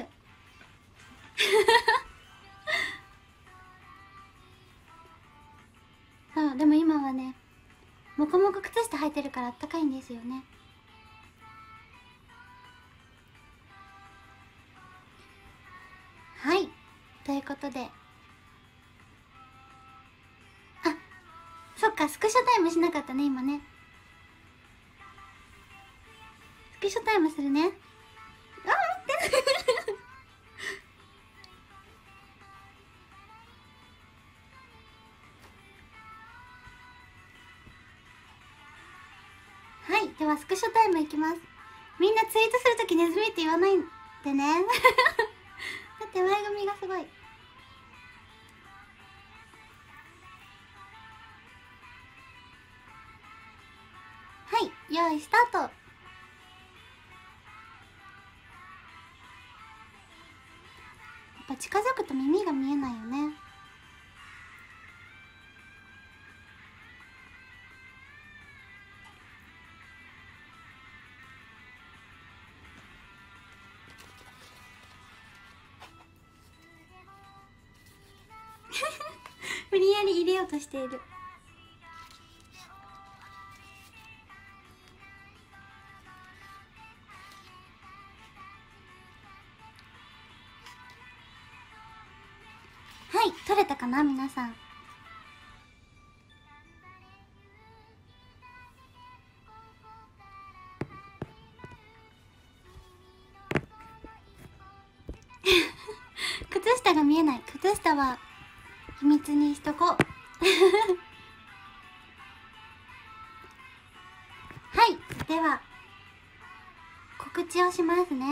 そう、でも今はねもこもこ靴下履いてるからあったかいんですよね。 いうことで、あ、そっか、スクショタイムしなかったね今ね。スクショタイムするね。あ、待ってはい、ではスクショタイムいきます。みんなツイートするときネズミって言わないでねだって前髪がすごい。はい、用意スタート。やっぱ近づくと耳が見えないよね。無理やり入れようとしている。はい、撮れたかな皆さん。靴下が見えない。靴下は秘密にしとこうはい、では告知をしますね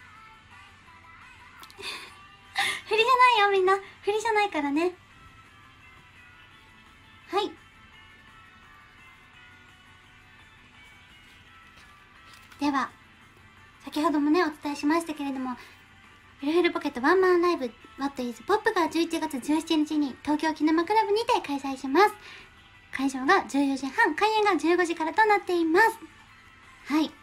振りじゃないよみんな、振りじゃないからね。はい、では先ほどもねお伝えしましたけれども、フルフルポケットワンマンライブ What is Pop がじゅういちがつじゅうしちにちに東京キネマクラブにて開催します。会場がじゅうよじはん、開演がじゅうごじからとなっています。はい、こ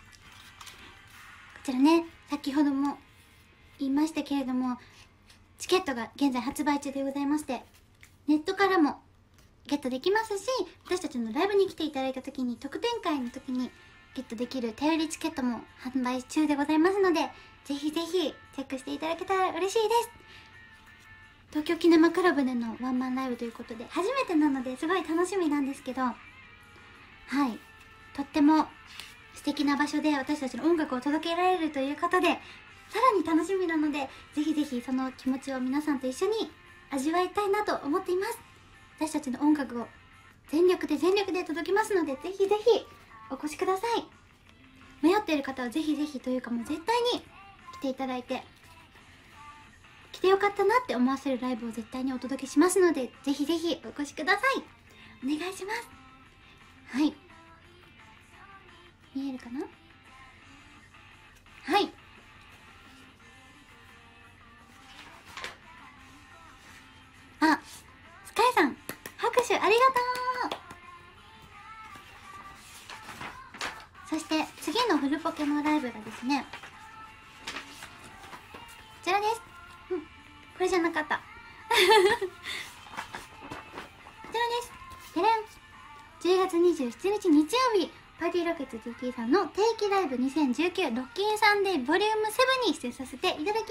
ちらね先ほども言いましたけれども、チケットが現在発売中でございまして、ネットからもゲットできますし、私たちのライブに来ていただいた時に特典会の時にゲットできる手売りチケットも販売中でございますので、ぜひぜひチェックしていただけたら嬉しいです。東京キネマクラブでのワンマンライブということで初めてなのですごい楽しみなんですけど、はい、とっても素敵な場所で私たちの音楽を届けられるということでさらに楽しみなので、ぜひぜひその気持ちを皆さんと一緒に味わいたいなと思っています。私たちの音楽を全力で全力で届きますので、ぜひぜひお越しください。迷っている方はぜひぜひというかもう絶対に来ていただいて、来てよかったなって思わせるライブを絶対にお届けしますので、ぜひぜひお越しください。お願いします。はい、見えるかな。はい、あ、スカイさん拍手ありがとう。そして次のフルポケのライブがですねこちらです。うん、これじゃなかったこちらです。でれん、じゅうがつにじゅうしちにち日曜日、パーティーロケット ティーティー さんの定期ライブにせんじゅうきゅうロッキンサンデーボリュームセブンに出演させていただきます。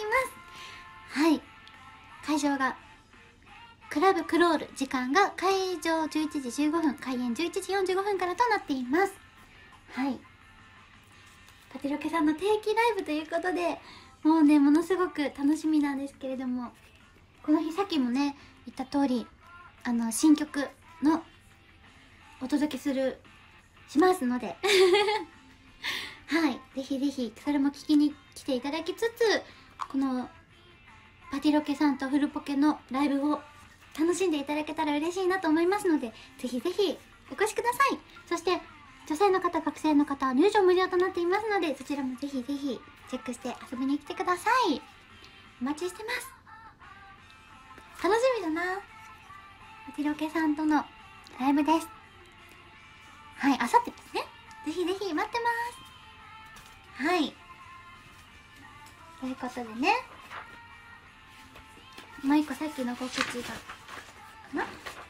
はい、会場がクラブクロール、時間が会場じゅういちじじゅうごふん、開演じゅういちじよんじゅうごふんからとなっています。はい、パティロケさんの定期ライブということで、もうねものすごく楽しみなんですけれども、この日さっきもね言った通り、あの新曲のお届けするしますのではい、ぜひぜひそれも聞きに来ていただきつつ、このパティロケさんとフルポケのライブを楽しんでいただけたら嬉しいなと思いますので、ぜひぜひお越しください。そして女性の方、学生の方は入場無料となっていますので、そちらもぜひぜひチェックして遊びに来てください。お待ちしてます。楽しみだな、パティロケさんとのライブです。はい、あさってですね。ぜひぜひ待ってます。はい、ということでね、もう一個さっきの告知がかな。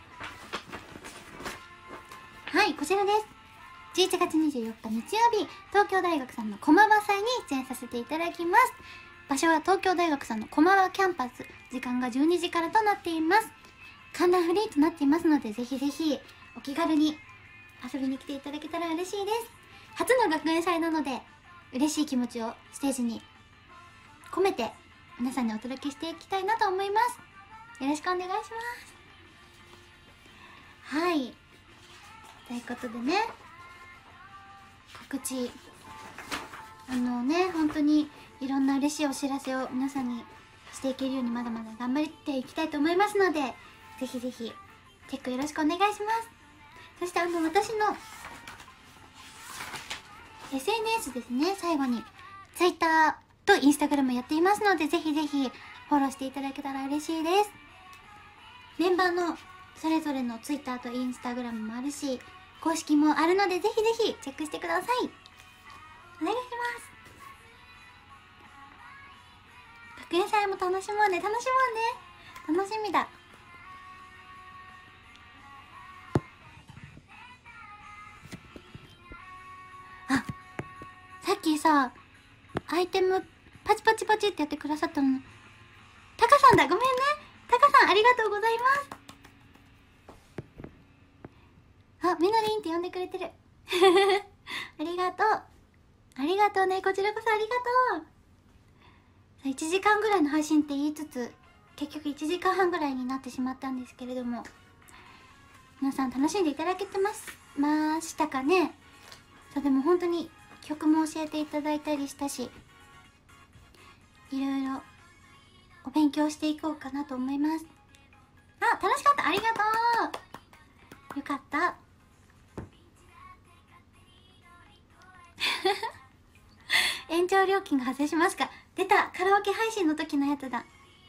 はい、こちらです。じゅういちがつにじゅうよっか日曜日、東京大学さんの駒場祭に出演させていただきます。 場所は東京大学さんの駒場キャンパス。時間がじゅうにじからとなっています。観覧フリーとなっていますので、ぜひぜひお気軽に遊びに来ていただけたら嬉しいです。初の学園祭なので、嬉しい気持ちをステージに込めて皆さんにお届けしていきたいなと思います。よろしくお願いします。はい、ということでね、告知、あのね、本当にいろんな嬉しいお知らせを皆さんにしていけるようにまだまだ頑張っていきたいと思いますので、ぜひぜひチェックよろしくお願いします。そしてあの私の エスエヌエス ですね、最後に Twitter と Instagram やっていますので、ぜひぜひフォローしていただけたら嬉しいです。メンバーのそれぞれの Twitter と Instagram もあるし、公式もあるので、ぜひぜひチェックしてください。お願いします。学園祭も楽しもうね、楽しもうね、楽しみだ。あ、さっきさ、アイテムパチパチパチってやってくださったのタカさんだ。ごめんね、タカさんありがとうございます。あ、みのりんって呼んでくれてるありがとう、ありがとうね、こちらこそありがとう。いちじかんぐらいの配信って言いつつ、結局いちじかんはんぐらいになってしまったんですけれども、皆さん楽しんでいただけてますましたかね。そう、でも本当に曲も教えていただいたりしたし、いろいろお勉強していこうかなと思います。あ、楽しかった、ありがとう、よかった延長料金が発生しますか。出た、カラオケ配信の時のやつだ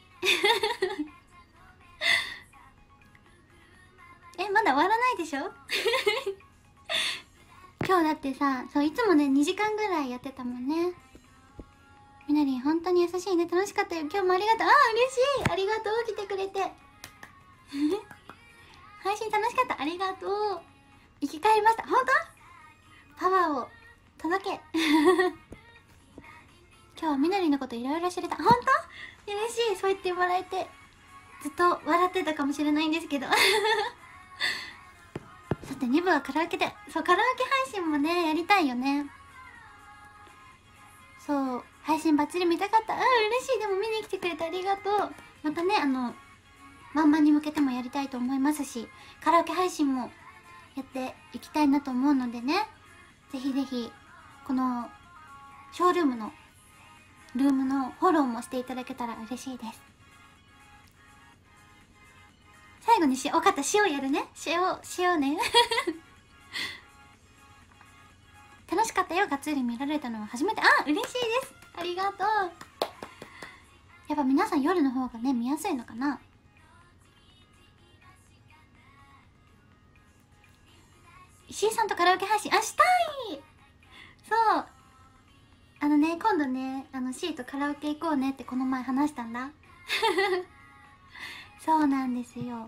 え、まだ終わらないでしょ今日だってさ、そう、いつもねにじかんぐらいやってたもんね。みなりん本当に優しいね、楽しかったよ、今日もありがとう。あー、嬉しい、ありがとう、来てくれて配信楽しかった、ありがとう。生き返りました、本当。パワーを届け今日はみなりのこといろいろ知れた。本当嬉しい、そう言ってもらえて。ずっと笑ってたかもしれないんですけどさてに部はカラオケで、そう、カラオケ配信もねやりたいよね。そう、配信バッチリ見たかった。うん、嬉しい。でも見に来てくれてありがとう。またね、あのワンマンに向けてもやりたいと思いますし、カラオケ配信もやっていきたいなと思うのでね、ぜひぜひこのショールームのルームのフォローもしていただけたら嬉しいです。最後に塩、分かった、塩やるね、塩、塩ね楽しかったよ、がっつり見られたのは初めて。あ、嬉しいです、ありがとう。やっぱ皆さん夜の方がね見やすいのかな。石井さんとカラオケ配信、あ、したい。そう、あのね、今度ね、あの C とカラオケ行こうねってこの前話したんだそうなんですよ。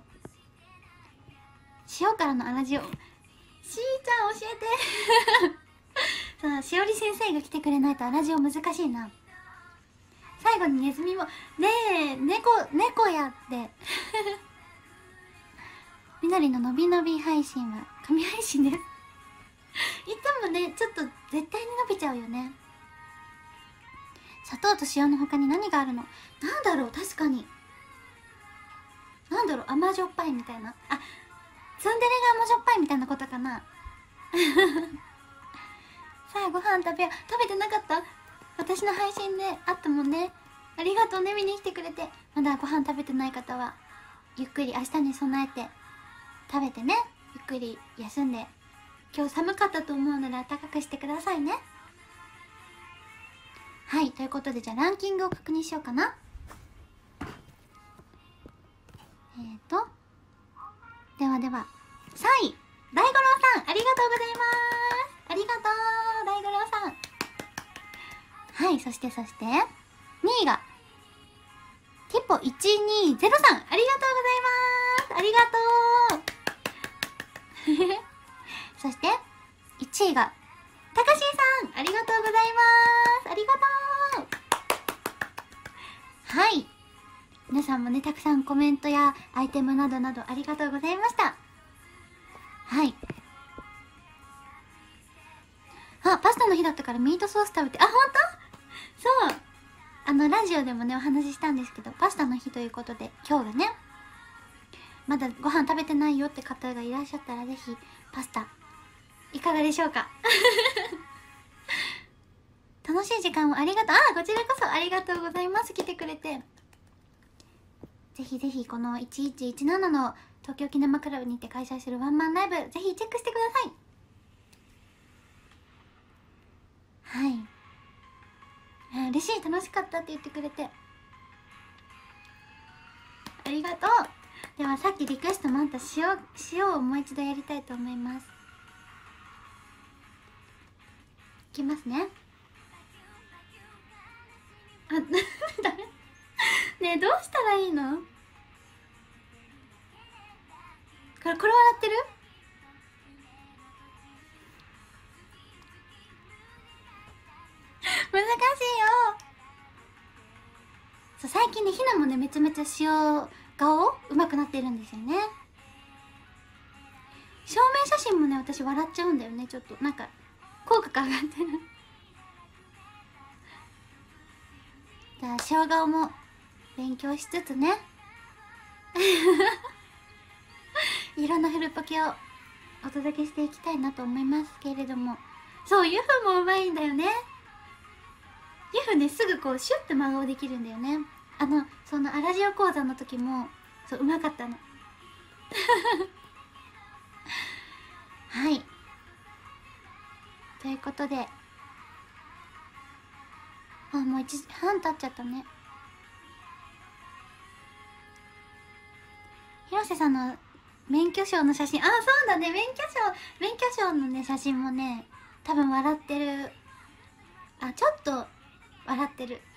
塩からのアラジオ、しーちゃん教えてそう、しおり先生が来てくれないとアラジオ難しいな。最後にネズミもねえ、猫猫やってみなりののびのび配信は神配信ですいつもねちょっと絶対に伸びちゃうよね。砂糖と塩の他に何があるの。なんだろう、確かになんだろう、甘じょっぱいみたいな。あ、ツンデレが甘じょっぱいみたいなことかなさあご飯食べよう。食べてなかった。私の配信であったもんね。ありがとうね、見に来てくれて。まだご飯食べてない方はゆっくり明日に備えて食べてね、ゆっくり休んで。今日寒かったと思うので暖かくしてくださいね。はい、ということで、じゃあランキングを確認しようかな。えーとではではさんい、大五郎さん、ありがとうございます。ありがとう大五郎さん。はい、そしてそしてにいがティポいちにゼロさん、ありがとうございます。ありがとうそしていちいがたかしーさん、ありがとうございます。ありがとうはい、皆さんもねたくさんコメントやアイテムなどなどありがとうございました。はい、あ、パスタの日だったからミートソース食べて、あ、ほんと？そう、あのラジオでもねお話ししたんですけど、パスタの日ということで、今日がねまだご飯食べてないよって方がいらっしゃったら、ぜひパスタいかがでしょうか。楽しい時間をありがとう。あ、こちらこそありがとうございます。来てくれて、ぜひぜひこのいちいちいちななの東京キネマクラブにて開催するワンマンライブ、ぜひチェックしてください。はい、あ、嬉しい、楽しかったって言ってくれてありがとう。ではさっきリクエストもあった塩塩をもう一度やりたいと思います。いきますね。あ、ダメねえ、どうしたらいいの？これこれ笑ってる？難しいよ。そう、最近ねひなもねめちゃめちゃ塩顔うまくなってるんですよね。証明写真もね私笑っちゃうんだよね、ちょっとなんか口角上がってる。じゃあ塩顔も勉強しつつねいろんなフルポケをお届けしていきたいなと思いますけれども、そう、ユフもうまいんだよね。ユフねすぐこうシュッて真顔できるんだよね。あのそのアラジオ講座の時もそううまかったの。はい、ということで、あ、もういちじはん経っちゃったね。広瀬さんの免許証の写真、あ、そうだね、免許証免許証のね写真もね多分笑ってる。あ、ちょっと笑ってる。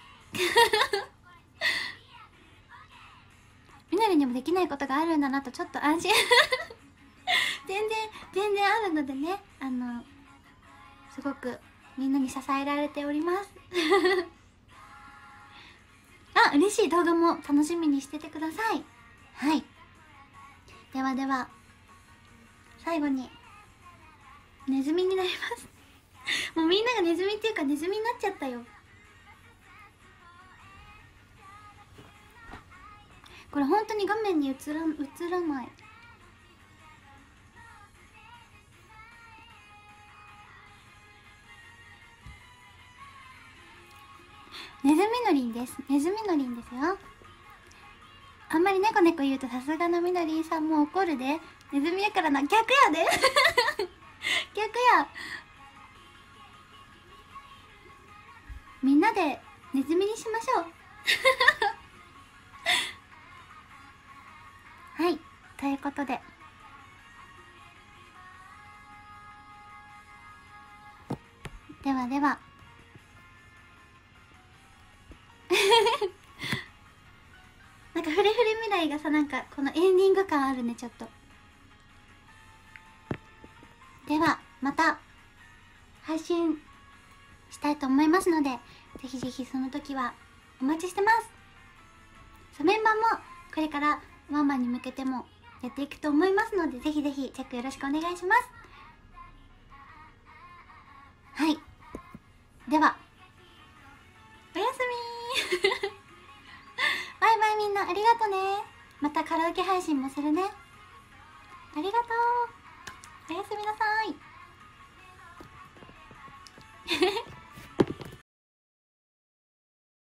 みなりにもできないことがあるんだなとちょっと安心。全然全然あるのでね、あのすごくみんなに支えられております。あ、嬉しい。動画も楽しみにしててください。はい、ではでは最後にネズミになります。もうみんながネズミっていうかネズミになっちゃったよ。これ本当に画面に映ら映らない。ネズミのりんです。ネズミのりんですよ。あんまり猫猫言うとさすがのみのりんさんも怒るで。ネズミやからな。逆やで。逆や。みんなでネズミにしましょう。はい、ということでではではなんかフレフレ未来がさ、なんかこのエンディング感あるね、ちょっと。ではまた配信したいと思いますので、ぜひぜひその時はお待ちしてます。そう、メンバーもこれからワンマンに向けてもやっていくと思いますので、ぜひぜひチェックよろしくお願いします。はい、ではおやすみー。バイバイ、みんなありがとね。またカラオケ配信もするね。ありがとう。おやすみなさい。